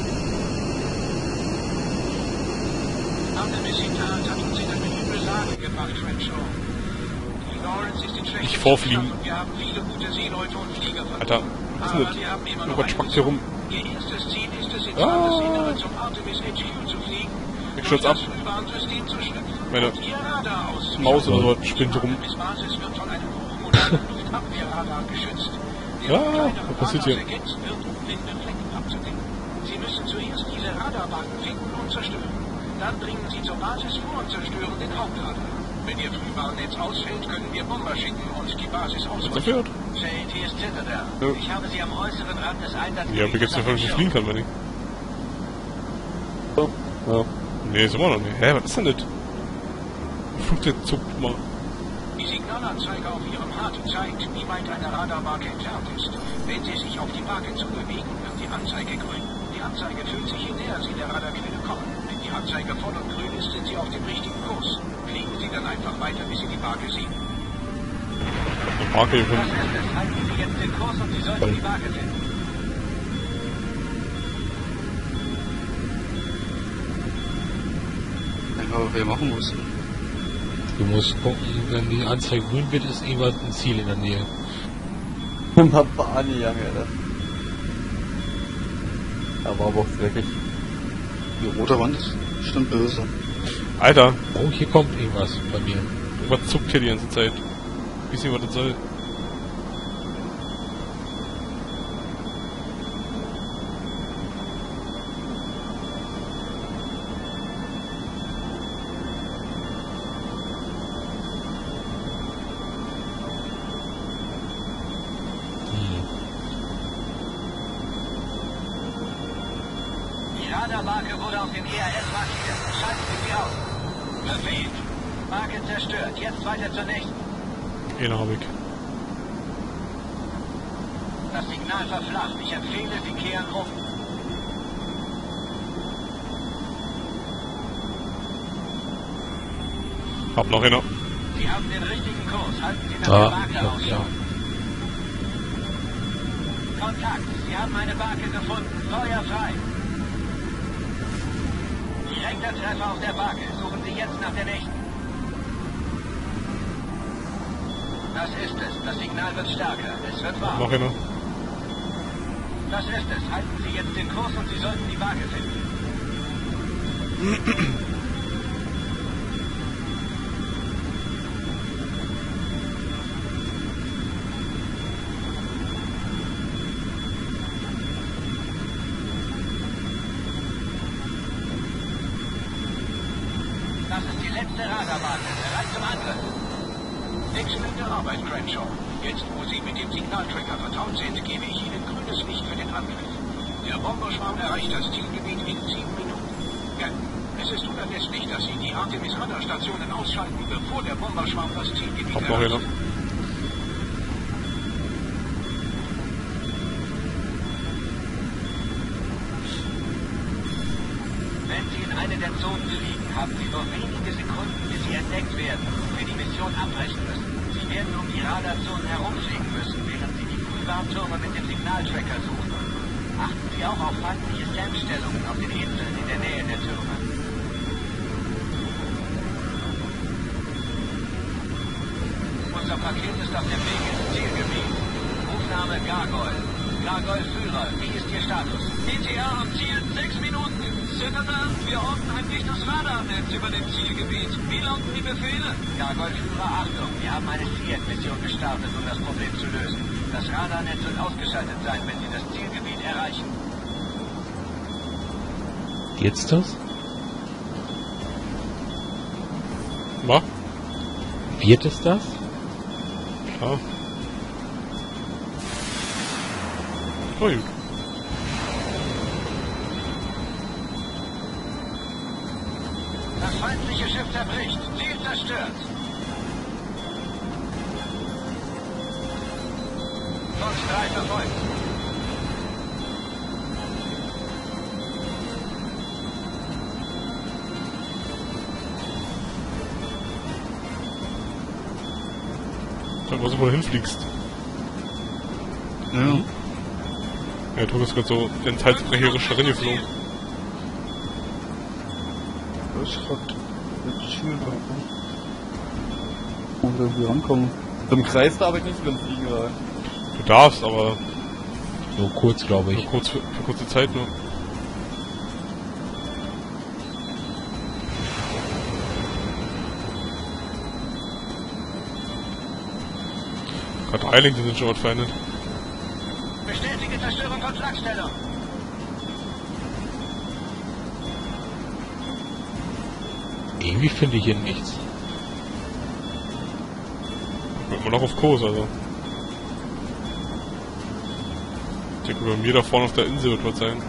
Artemis-Zitat hat uns in eine üble Lage gebracht, Renshaw. Die Lawrence ist in schlechtem Nicht vorfliegen. Zustand und wir haben viele gute Seeleute und Flieger verloren. Alter, was ist denn Aber das? wir haben immer Oh noch Gott, einen spackt hier rum. Ihr erstes Ziel ist es, ins Landesinnere zum Artemis HQ zu fliegen. Ich stürz ab. Das Frühwarnsystem zu schlüpfen. Meine Und ihr Radar auszuschalten. Maus oder so spinnt rum. Artemis-Basis wird von einem hochmodernen Luftabwehrradar geschützt. Der Ah, kleinere was passiert hier? Radar ergänzt wird, um blinde Flecken abzudecken. Sie müssen zuerst diese Radarbanken finden und zerstören. Dann dringen sie zur Basis vor und zerstören den Hauptradar. Wenn ihr Frühwarnnetz ausfällt, können wir Bomber schicken und die Basis ausrüsten. Zerstört. Shade, hier ist Citadel. Ja. Ich habe sie am äußeren Rand des Einsatzgebietes. Ja, ob ich jetzt davon schon fliegen kann, wenn ich. Ja. Nee, ist immer noch nicht. Hä, was ist denn das? Flugzeug zuckt mal. Die Signalanzeige auf Ihrem HUD zeigt, wie weit eine Radarmarke entfernt ist. Wenn Sie sich auf die Marke zubewegen, wird die Anzeige grün. Die Anzeige füllt sich, je näher Sie der Radarquelle kommen. Wenn die Anzeige voll und grün ist, sind Sie auf dem richtigen Kurs. Fliegen Sie dann einfach weiter, bis Sie die Marke sehen. Die Marke hier Das kommt. ist es. Halten Sie jetzt den Kurs und Sie sollten die Marke finden. Einfach, was wir machen müssen. Du musst gucken, wenn die Anzeige grün wird, ist irgendwas ein Ziel in der Nähe. Papani, Junge, das. Da war aber auch dreckig. Die rote Wand ist bestimmt böse. Alter, Oh, hier kommt irgendwas bei mir. was zuckt hier die ganze Zeit? Ich weiß nicht, was das soll. Die Radarmarke wurde auf dem ERS markiert. Schalten Sie sie aus. Befehl. Marke zerstört. Jetzt weiter zur nächsten. Einen hab ich. Das Signal verflacht. Ich empfehle, Sie kehren um. Hab noch einen. Sie haben den richtigen Kurs. Halten Sie nach Ah, der Marke ja, Ausschau. ja. Kontakt. Sie haben eine Marke gefunden. Feuer frei. Direkter Treffer auf der Marke. Suchen Sie jetzt nach der nächsten. Das ist es. Das Signal wird stärker. Es wird warm. Noch einer. Das ist es. Halten Sie jetzt den Kurs und Sie sollten die Waage finden. Das ist die letzte Radarmarke. Bereit zum Angriff. Exzellente Arbeit, Crenshaw. Jetzt, wo Sie mit dem Signaltracker vertraut sind, gebe ich Ihnen grünes Licht für den Angriff. Der Bomberschwarm erreicht das Zielgebiet in 7 Minuten. Captain, es ist unerlässlich, dass Sie die Artemis-Radarstationen ausschalten, bevor der Bomberschwarm das Zielgebiet Hab noch erreicht. einer. Wenn Sie in eine der Zonen fliegen, haben Sie nur wenige Sekunden, bis Sie entdeckt werden und für die Mission abbrechen müssen. Sie werden um die Radarzonen herumfliegen müssen, während Sie die Frühwarntürme mit dem Signaltracker suchen. Achten Sie auch auf feindliche SAM-Stellungen auf den Inseln in der Nähe der Türme. Unser Paket ist auf dem Weg ins Zielgebiet. Rufname Gargoyle. Gargoyle-Führer, wie ist Ihr Status? ETA am Ziel 6 Minuten. Senator, wir orten ein dichtes Radarnetz über dem Zielgebiet. Wie lauten die Befehle? Gargoyle-Führer, Achtung, wir haben eine SEAD-Mission gestartet, um das Problem zu lösen. Das Radarnetz wird ausgeschaltet sein, wenn Sie das Zielgebiet erreichen. Jetzt das? Was? Wird es das? Klar. Oh, gut. Das feindliche Schiff zerbricht. Ziel zerstört. Fox 3 verfolgt. Sag mal, wo du hinfliegst. Ja. Ja, du bist gerade so ins halsbrecherische Rennen geflogen. Das ist gerade wirklich schön. Und irgendwie rankommen. Im Kreis darf ich nicht drin fliegen, oder? Du darfst, aber So kurz, glaube ich. nur für kurze Zeit nur. Gerade Eiling, die sind schon was verändert. Bestätige Zerstörung von Flakstellung. Irgendwie finde ich hier nichts. Ich bin immer noch auf Kurs, also. Ich denke, bei mir da vorne auf der Insel wird was sein.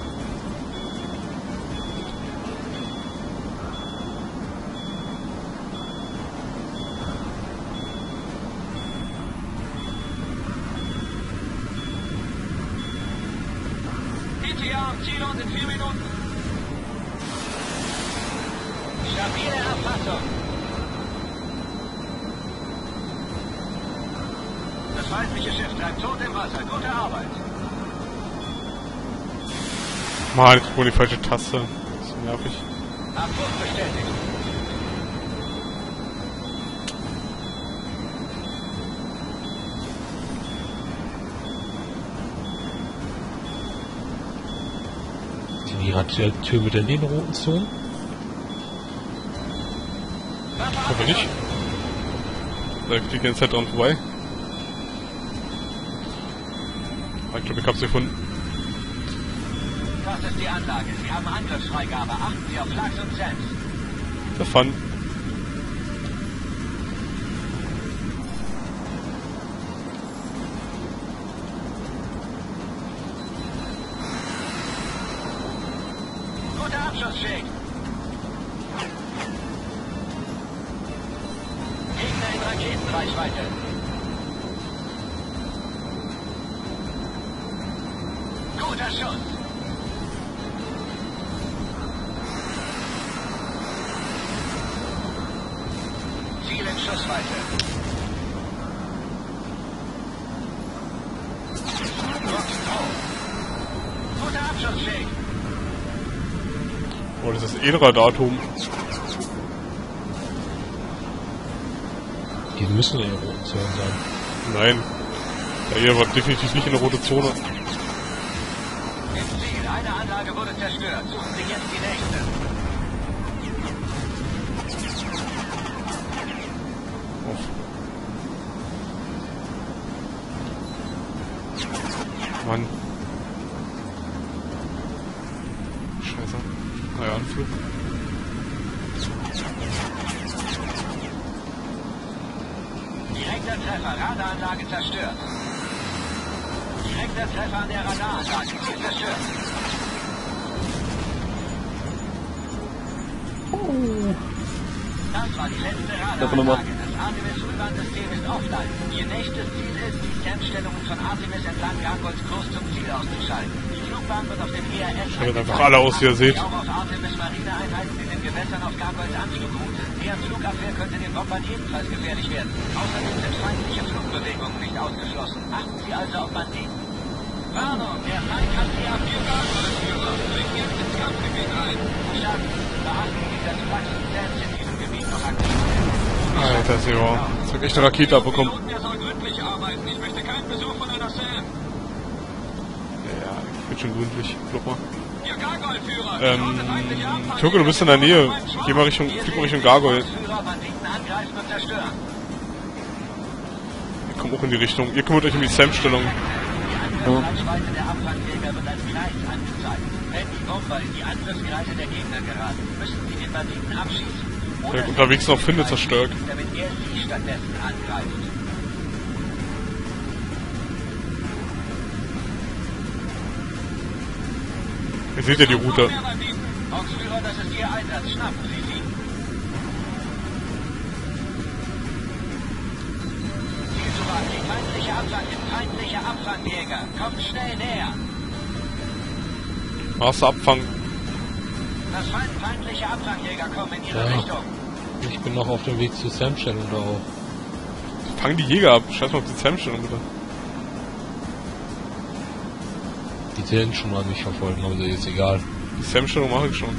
ETA am Zielort in 4 Minuten. Stabile Erfassung. Das feindliche Schiff treibt tot im Wasser. Gute Arbeit. Mann, ich drücke die falsche Taste. Das ist nervig. Abwurf bestätigt. die Radtür mit den roten Zonen? Aber nicht. Da fliegt die ganze Zeit dran vorbei. Ich glaube, ich hab's gefunden. Das ist die Anlage. Sie haben Angriffsfreigabe. Achten Sie auf Flachs und Sense. Der Fun. Guter Abschuss, Shake. Gegner in Raketenreichweite. Guter Schuss. Ziel in Schussweite. Guter Abschuss, Shake. Oh, das ist Edra-Datum. Die müssen in den roten Zonen sein. Nein. Ja, ihr wart definitiv nicht in der roten Zone. Im Ziel, eine Anlage wurde zerstört. Suchen Sie jetzt die nächste. Mann. Scheiße. Naja, Anflug. Direkter Treffer, Radaranlage zerstört. Direkter Treffer an der Radaranlage, Ziel zerstört. Das war die letzte Radaranlage. Das Artemis-Frühwarnsystem ist offline. Ihr nächstes Ziel ist, die Scan-Stellungen von Artemis entlang Gargoyles Kurs zum Ziel auszuschalten. Die Flugbahn wird auf dem ERS... Schaut einfach alle aus, wie ihr seht. Auch auf Artemis Marineeinheiten in den Gewässern auf Gargoyles Anflugroute. Deren Flugabwehr könnte den Bombern ebenfalls gefährlich werden. Außerdem sind feindliche Flugbewegungen nicht ausgeschlossen. Achten Sie also auf Banditen. Warnung, der Feind kann Sie ab hier Gargoyle-Führer. Bringen jetzt ins Kampfgebiet ein. Verstanden. Beachten Sie, dass Flachs und Sense in diesem Gebiet noch aktiv sind. Alter, ist ja. Jetzt hab ich echt eine Rakete abbekommen. Der soll gründlich arbeiten. Ich möchte keinen Besuch von einer Sam. Ja, ich bin schon gründlich. Glaub mal. Ihr Gargoyle-Führer. Türke, du bist in der Nähe. Geh mal Richtung, flieg mal Richtung Gargoyle. Führer, Banditen angreifen und zerstören. Ich komm auch in die Richtung. Ihr kümmert euch um die Sam-Stellung. Die Angriffsreichweite der Abfangjäger wird als Kreis angezeigt. Wenn die Bomber in die Angriffskreise der Gegner geraten, müssen sie den Banditen abschießen. Der unterwegs noch findet, zerstört. Damit er sie stattdessen angreift. Ihr seht ja die Route. Augsführer, das ist Ihr Einsatz. Schnappen Sie sie. Zielsuche aktiv. Feindliche Abfangjäger. Kommt schnell näher. Machst du Abfang. Das feindliche Abfangjäger kommen in Ihre Ja. Richtung. Ich bin noch auf dem Weg zur Sam-Stellung da auch. Fang die Jäger ab. Scheiß mal auf die Sam-Stellung, bitte. Die zählen schon mal mich verfolgen, aber ist egal. Die Sam-Stellung mache ich schon.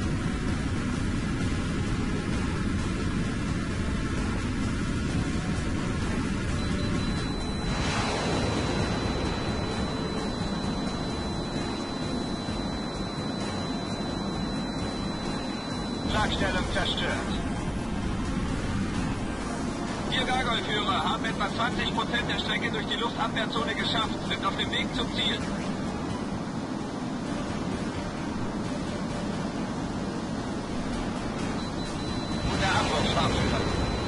Flakstellung zerstört. Ihr Gargoyle-Führer haben etwa 20% der Strecke durch die Luftabwehrzone geschafft, sind auf dem Weg zum Ziel. Guter Abwurf, Schwarmführer.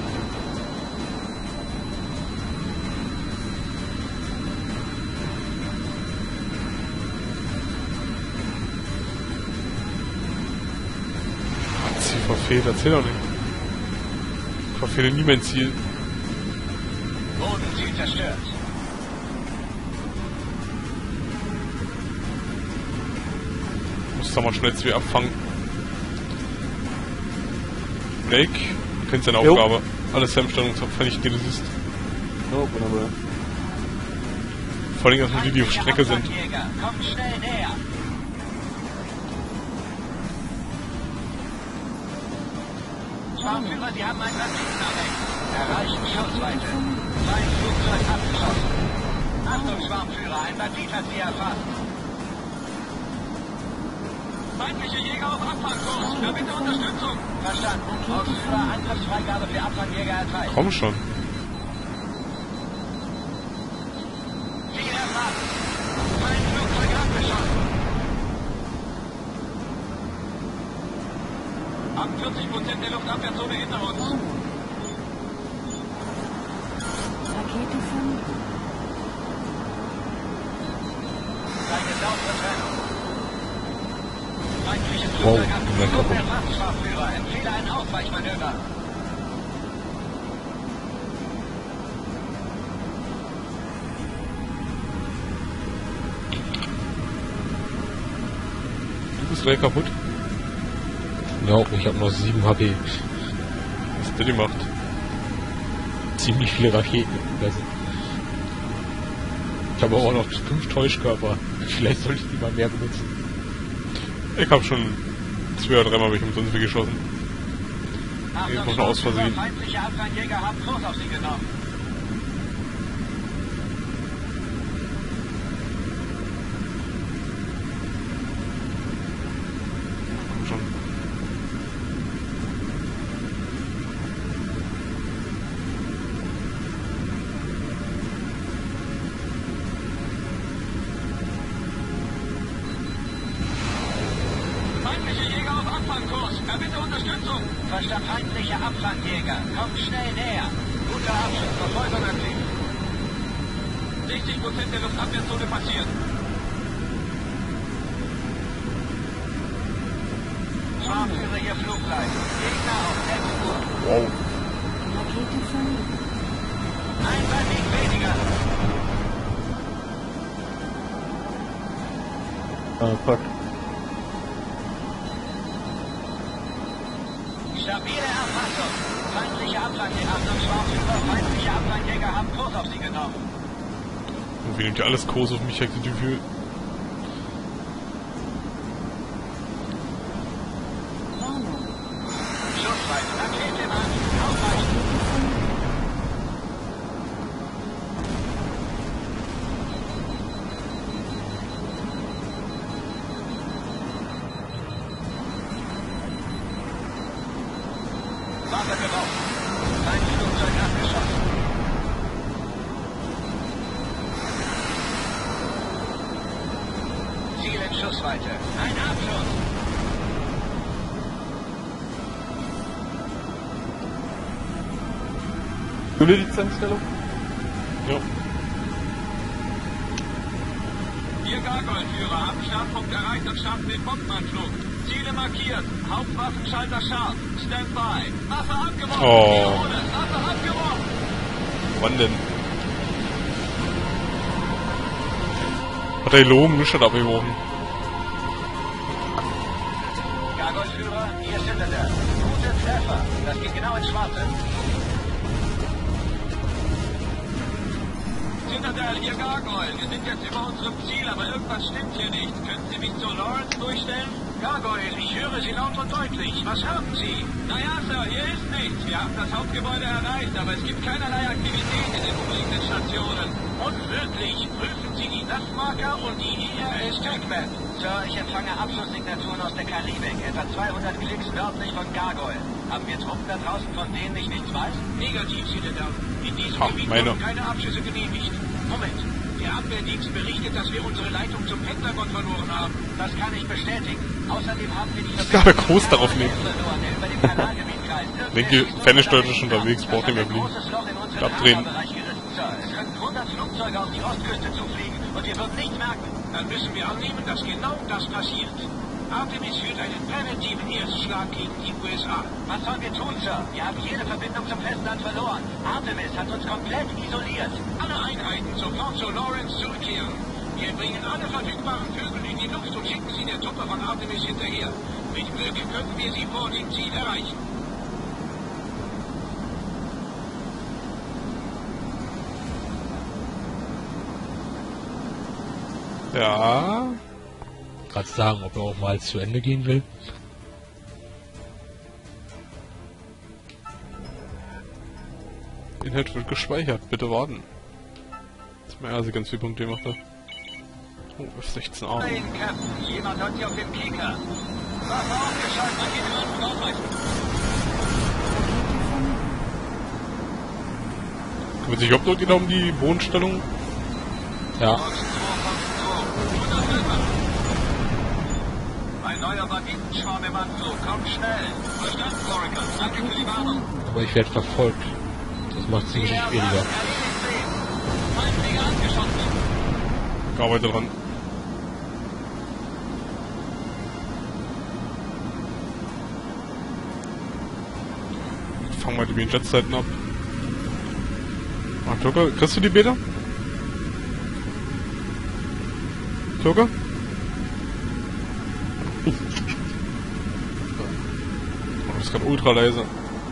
Ziel verfehlt, erzähl doch nicht. Ich verfehle nie mein Ziel. Bodenziel zerstört. Muss da mal schnell 2 abfangen. Blake, du kennst deine Jo. Aufgabe. Alle Sam-Stellungen vernichten, die du siehst. Oh, wunderbar. Vor allem erstmal die, die auf Strecke sind. Abfangjäger, kommt schnell näher. Schwarmführer, Sie haben einen Banditen erreichen Schussweite. Sein Flugzeug abgeschossen. Achtung, Schwarmführer, ein Bandit hat Sie erfasst. Feindliche Jäger auf Abfangkurs. Ja, bitte Unterstützung. Verstanden. Ausführer, Angriffsfreigabe für Abfangjäger erteilt. Komm schon. Ziel erfasst. Feindflugzeuge abgeschossen. Haben 40% der Luftabwehrzone hinter uns. Rakete vernichtet. Keine saubere Trennung. Feindliches Wow, Flugzeug mein Kopf. abgeschossen. Scharführer, empfehle ein Ausweichmanöver. Du bist gleich kaputt. Ja, ich habe noch 7 HP. Was der die macht. Ziemlich viele Raketen. Ich habe auch noch 5 Täuschkörper. Vielleicht sollte ich die mal mehr benutzen. Ich hab schon 2 oder 3 Mal mich umsonst geschossen. Achtung, Jetzt noch aus Versehen. feindliche Abfangjäger haben Kurs auf sie genommen. Komm schon. Feindliche Jäger auf Abfangkurs. Ja, bitte Unterstützung. Verstanden, feindliche Abfangjäger. Kommt schnell näher. Guter Abschluss, Verfolger möglich. 60% der Luftabwehrzone passiert. Scharführer, ihr Flugleid. Gegner auf 6 Uhr. Wow. Rakete vernichtet. Ein Bandit weniger. Fuck. Stabile Erfassung. Feindliche Abfangjäger. Achtung, Scharführer. Feindliche Abfangjäger haben Kurs auf sie genommen. Irgendwie nimmt ja alles Kurs auf mich, hab ich das Gefühl. Warnung. Schussweite. Rakete im Anflug. Ausweichen. Waffe geworfen. Feindflugzeug abgeschossen. Ziel in Schussweite. Ein Abschuss. Du die Lizenzstellung? Ja. Ihr Gargoyle-Führer haben Startpunkt erreicht und starten den Bombenanflug. Ziele markiert. Hauptwaffenschalter scharf. Standby. Waffe abgeworfen. Oh. Wiederhole. Waffe abgeworfen. Wann denn? Hat er gelogen, nicht hat abgeworfen. Gargoyle-Führer, hier Zylinder. Gute Treffer. Das geht genau ins Schwarze. Citadel, ihr Gargoyle. Wir sind jetzt über unserem Ziel, aber irgendwas stimmt hier nicht. Können Sie mich zu Lawrence durchstellen? Gargoyle, ich höre Sie laut und deutlich. Was haben Sie? Naja, Sir, hier ist nichts. Wir haben das Hauptgebäude erreicht, aber es gibt keinerlei Aktivität in den umliegenden Stationen. Unmöglich. Prüfen Sie die NAV-Marker und die IRS-Tag-Map. Sir, ich empfange Abschlusssignaturen aus der Karibik, etwa 200 Klicks nördlich von Gargoyle. Haben wir Truppen da draußen, von denen ich nichts weiß? Negativ, Citadel. In diesem Ha, Gebiet meine. wurden keine Abschüsse genehmigt. Moment. Der Abwehrdienst berichtet, dass wir unsere Leitung zum Pentagon verloren haben. Das kann ich bestätigen. Außerdem haben wir die Ja, der Groß darauf nehmen. verloren, der über dem Kanalgebiet kreist. Denke, Fernsteuert ist schon unterwegs, braucht nicht mehr fliegen. Abdrehen. Abdrehen. Es könnten 100 Flugzeuge auf die Ostküste zufliegen und wir würden nicht merken. Dann müssen wir annehmen, dass genau das passiert. Artemis führt einen präventiven Erstschlag gegen die USA. Was sollen wir tun, Sir? Wir haben jede Verbindung zum Festland verloren. Artemis hat uns komplett isoliert. Alle Einheiten sofort zu Lawrence zurückkehren. Wir bringen alle verfügbaren Vögel in die Luft und schicken sie der Truppe von Artemis hinterher. Mit Glück können wir sie vor dem Ziel erreichen. Ja. Gerade sagen, ob er auch mal zu Ende gehen will. Inhalt wird gespeichert. Bitte warten. Jetzt mal also ganz viele Punkte gemacht hat. Oh, F-16A. Hey, Captain, jemand hat sie auf dem Kieker. Waffe aufgeschaltet, geht über den ausweichen. Kümmert sich überhaupt irgendjemand um die Bodenstellung? Ja. Ein neuer Banditenschwarm im Anflug. Kommt schnell. Verstanden, Oracle. Danke für die Warnung. Aber ich werde verfolgt. Das macht es ziemlich schwieriger. Feindlinge angeschossen. Ich arbeite dran. Fangen wir die Jetzeiten ab. Ah, Türke, kriegst du die Beta? Türke? Oh, das ist gerade ultra leise.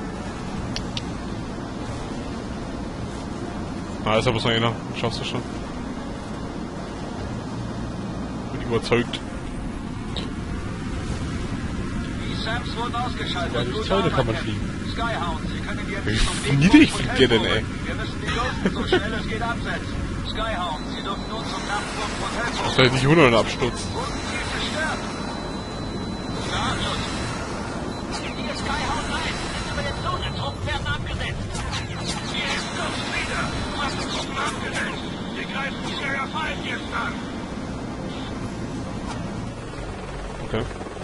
Ah, ist aber bloß noch einer. Schaffst du schon. Bin überzeugt. Die Sams wurden ausgeschaltet. Ja, durch Zäune kann man fliegen. Skyhound, Sie können die Wie niedrig fliegt ihr denn, ey? Wir müssen die Luft so schnell es geht absetzen. Skyhound, Sie dürfen nun zum Kampfpunkt Hotel Das ist halt nicht 100 Absturz. Bodenziel zerstört. Startschuss. Hier Skyhound 1. Expeditionstruppen werden abgesetzt. Hier ist Luftfrieder. Truppen abgesetzt. Wir greifen schwerer Feind jetzt an. Okay.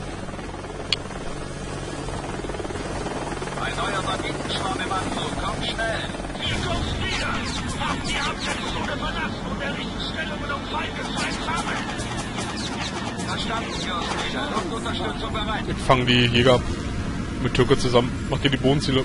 Ein neuer Banditenschwarm im Anflug. Kommt schnell. Hier kommt's wieder. Habt die Absetzungszone verlassen und errichten Stellungen um Feindesfeind sammeln. Verstanden, Führungsleiter. Luftunterstützung bereit. Ich fange die Jäger ab. Mit Türke zusammen. Macht ihr die Bodenziele.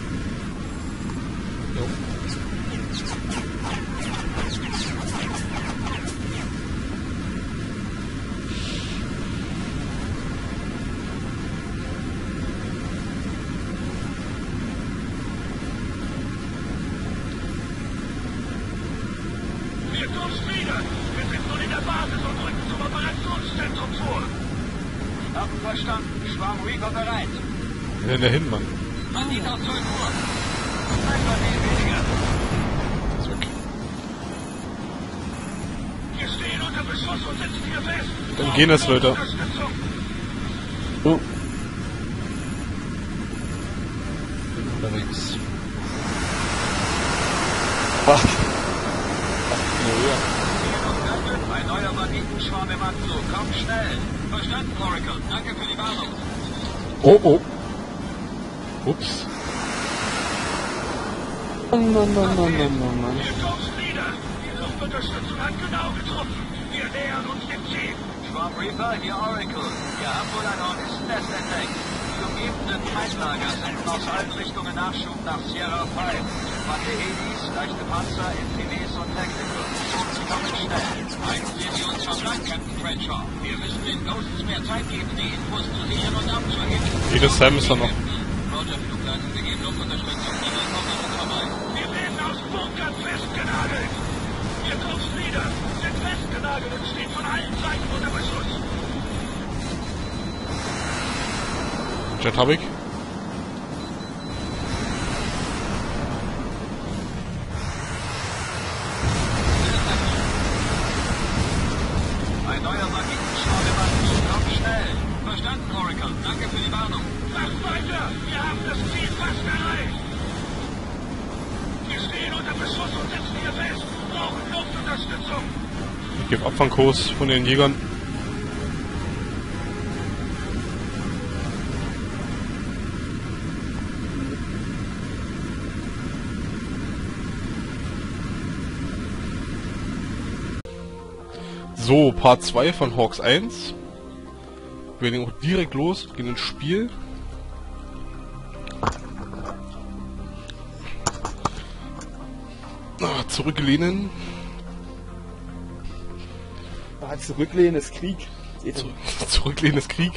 Wir kommt's wieder. Wir sind nun in der Basis und rücken zum Operationszentrum vor. Haben verstanden. Schwarm Reaper bereit. Wo ist denn der hin, Mann? Bandit auf 12 Uhr. Ein Bandit weniger. Ist weg. Wir stehen unter Beschuss und sitzen hier fest. Dann gehen es, Leute. Unterstützung. Oh. Unterwegs. Ach. Ein neuer Banditenschwarm im Anflug. Kommt schnell. Verstanden, Oracle. Danke für die Warnung. Oh, oh. Ups. Oh, Mann. Hier kommt's wieder. Die Luftunterstützung hat genau getroffen. Wir nähern uns dem Ziel. Schwarm Reaper, hier Oracle. Wir haben wohl ein Hornistennest entdeckt. Die umgebenden Feindlager senden aus allen Richtungen Nachschub nach Sierra 5. Panzerhelis, leichte Panzer, MPWs und Tacticals. Und sie kommen schnell. Halten Sie sie uns verbleibt, Captain Crenshaw. Wir müssen den Ghosts mehr Zeit geben, die Infos zu sichern und abzuheben. Jedes Sam ist da noch. Roger, Flugleiter, wir geben Luftunterstützung. Niemand kommt an uns vorbei. Wir werden aus Bunkern festgenagelt. Hier kommt's wieder. Sind festgenagelt und stehen von allen Seiten unter Beschuss. Jet hab ich. Ein neuer Banditenschwarm im Anflug. Kommt schnell. Verstanden, Oracle. Danke für die Warnung. Macht weiter. Wir haben das Ziel fast erreicht. Wir stehen unter Beschuss und sitzen hier fest. Brauchen Luftunterstützung. Ich gebe Abfangkurs von den Jägern. So, Part 2 von Hawks 1. Wir gehen auch direkt los, gehen ins Spiel. Zurücklehnen. Zurücklehnen ist Krieg. Zurücklehnen ist Krieg.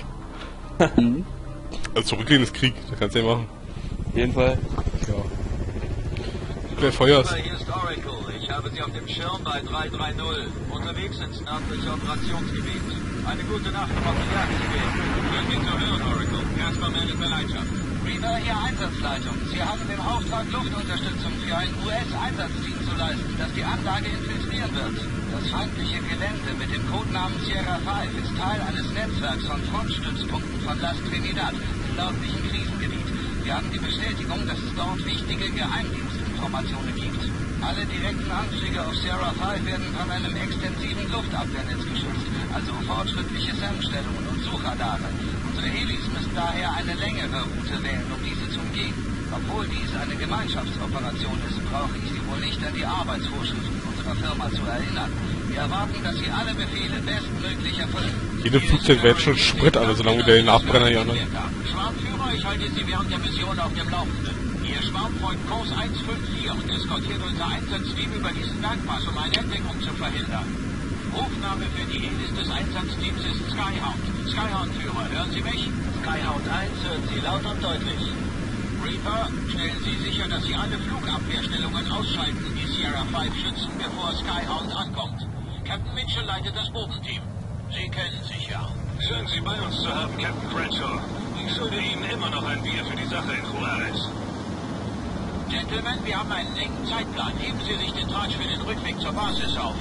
Also zurücklehnen ist Krieg, das kannst du ja machen. Auf jeden Fall. Ja. Gleich Feuers. Hier ist Oracle. Ich habe Sie auf dem Schirm bei 330. Unterwegs ins nördliche Operationsgebiet. Eine gute Nacht, um auf die Jagd zu gehen. Schön, Sie zu hören, Oracle. Erstmal meldet Bereitschaft. Reaver, Ihr Einsatzleitung. Sie haben im Auftrag Luftunterstützung für ein US-Einsatzteam zu leisten, das die Anlage infiltrieren wird. Das feindliche Gelände mit dem Codenamen Sierra 5 ist Teil eines Netzwerks von Frontstützpunkten von Las Trinidad im nördlichen Krisengebiet. Wir haben die Bestätigung, dass es dort wichtige Geheimdienstinformationen gibt. Alle direkten Anflüge auf Sierra 5 werden von einem extensiven Luftabwehrnetz geschützt, also fortschrittliche SAM-Stellungen und Suchradare. Unsere Helis müssen daher eine längere Route wählen, um diese zu umgehen. Obwohl dies eine Gemeinschaftsoperation ist, brauche ich Sie wohl nicht an die Arbeitsvorschriften unserer Firma zu erinnern. Wir erwarten, dass Sie alle Befehle bestmöglich erfüllen. Jede Flugzeug wäre jetzt schon Sprit, alle, solange wir den Nachbrenner hier ne? Schwarmführer, ich halte Sie während der Mission auf dem Laufenden. Ihr Schwarm folgt Kurs 154 und eskortiert unser Einsatzteam über diesen Bergpass, um eine Entdeckung zu verhindern. Rufname für die Helis des Einsatzteams ist Skyhound. Skyhound-Führer, hören Sie mich? Skyhound 1 hört Sie laut und deutlich. Reaper, stellen Sie sicher, dass Sie alle Flugabwehrstellungen ausschalten, die Sierra 5 schützen, bevor Skyhound ankommt. Captain Mitchell leitet das Bodenteam. Sie kennen sich ja. Schön, Sie bei uns zu haben, Captain Bradshaw. Ich schulde Ihnen immer noch ein Bier für die Sache in Juarez. Gentlemen, wir haben einen engen Zeitplan. Heben Sie sich den Tratsch für den Rückweg zur Basis auf.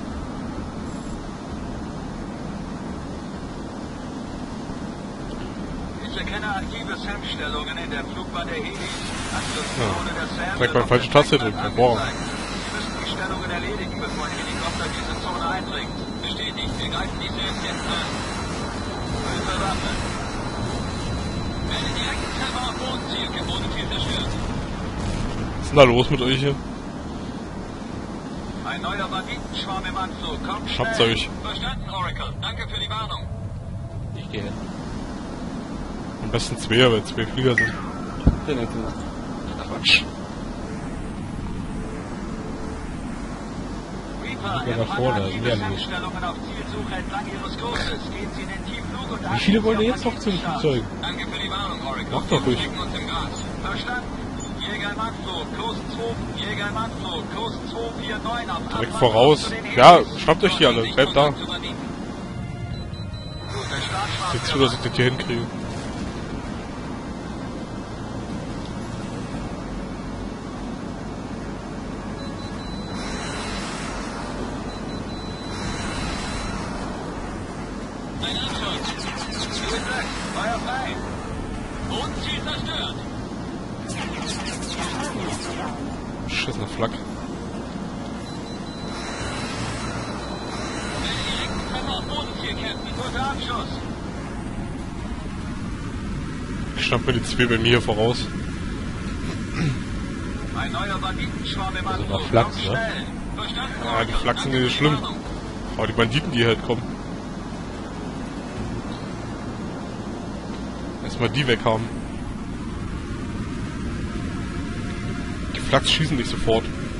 Ich erkenne aktive SAM-Stellungen in der Flugbahn der Helis. Anschlusszone der SAM Direkt mal falsche Taste drücken. Hervorragend. Sie müssen die Stellungen erledigen, bevor ein Helikopter diese Zone eindringt. Bestätigt, wir greifen diese jetzt an. Prüfe Waffe. Eine direkte Treffer auf Bodenziel, Bodenziel zerstört. Was ist denn da los mit euch hier? Ein neuer Banditenschwarm im Anflug. Kommt Schafft's schnell. euch. Verstanden, Oracle. Danke für die Warnung. Ich gehe hin. Am besten zwei, weil zwei Flieger sind. Den jetzt noch. Quatsch. Reaper, Ja, da vorne, aktive ja, SAM-Stellungen auf Zielsuche entlang Ihres Kurses. Gehen Sie in den Tiefflug und Wie viele wollen jetzt noch zu den Flugzeugen? Danke für die Warnung, Oracle. Mach doch ruhig. Wir bewegen uns im Gras. Verstanden. Jäger im Anflug, Kurs 2, Jäger im Anflug, Kurs 249 auf Direkt Abfahrt voraus. zu den Helis. Ja, schnappt euch die alle. Bleibt da. Gut, der Startschwarm Seht zu, dass ich das hier hinkriege. Ein Abschuss. Feuer frei. Bodenziel zerstört. Beschissener Flak. Einen direkten Treffer auf Bodenziel, Captain. Guter Abschuss. Ich schnapp mir die zwei bei mir hier voraus. Ein neuer Banditenschwarm im Anflug. noch Flachs, Kommt ne? schnell. Verstanden, Ja, die Oracle. Flachsen Danke sind für die schlimm. Warnung. Aber die Banditen, die halt kommen. Erstmal die weg haben. Die Flachs schießen nicht sofort.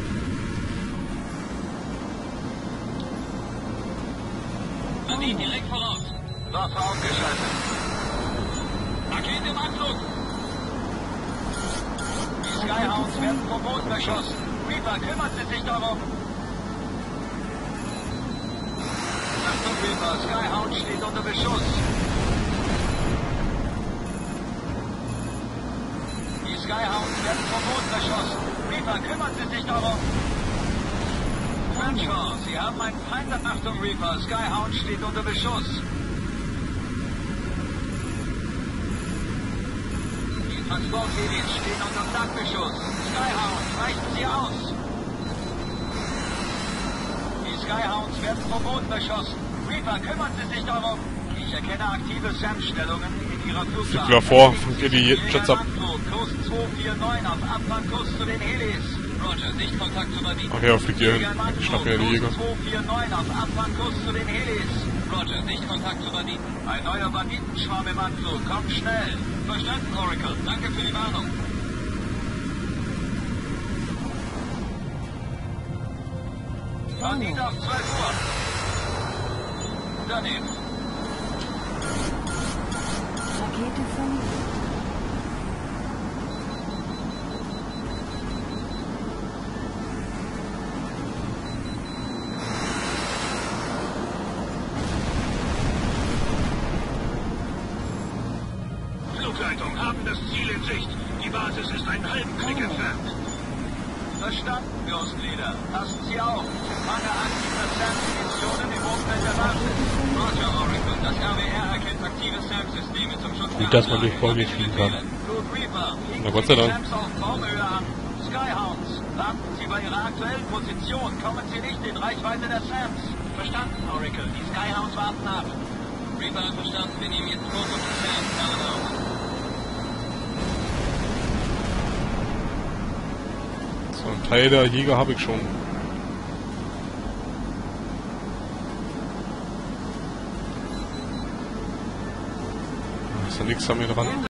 Bandit direkt voraus. Waffe aufgeschaltet. Rakete im Anflug. Die Skyhounds werden vom Boden beschossen. Reaper, kümmert Sie sich darum. Achtung, Reaper, Skyhound steht unter Beschuss. Die Skyhounds werden vom Boden beschossen. Reaper, kümmern Sie sich darum. Bradshaw, Sie haben einen Feind. Achtung, Reaper, Skyhound steht unter Beschuss. Die Transporthelis stehen unter Flankbeschuss. Skyhounds, weichen Sie aus. Die Skyhounds werden vom Boden beschossen. Reaper, kümmern Sie sich darum. Ich erkenne aktive SAM-Stellungen in Ihrer Flugbahn. Fliegt wieder vor, fangt ihr die Jets ab. Kurs 249 auf Abfahrtkurs zu den Helis. Roger, Sichtkontakt zu Banditen. Ach ja, fliegt ihr hin. Ich schnapp mir die Jäger. Kurs 249 auf Abfahrtkurs zu den Helis. Roger, Sichtkontakt zu Banditen. Ein neuer Banditenschwarm im Anflug. Kommt schnell. Verstanden, Oracle. Danke für die Warnung. Bandit auf 12 Uhr. Daneben. Rakete vernichtet. Flugleitung haben das Ziel in Sicht. Die Basis ist einen halben Klick entfernt. Verstanden, Ghost Leader. Passen Sie auf. Fange an, die SAM-Munitionen im Umfeld der Basis. Roger, Oracle. Das RWR erkennt aktive SAM-Systeme zum Schutz der Gut, dass man durch Folge fliegen kann. Good Reaper. Na Gott sei Dank. SAMs auf Baumhöhe an. Skyhounds. Landen Sie bei Ihrer aktuellen Position. Kommen Sie nicht in Reichweite der SAMs. Verstanden, Oracle. Die Skyhounds warten ab. Reaper hat verstanden. Wir nehmen jetzt Kurs auf die SAMs. Fahren aus. So, ein Teil der Jäger habe ich schon. Da ist ja nichts an mir dran.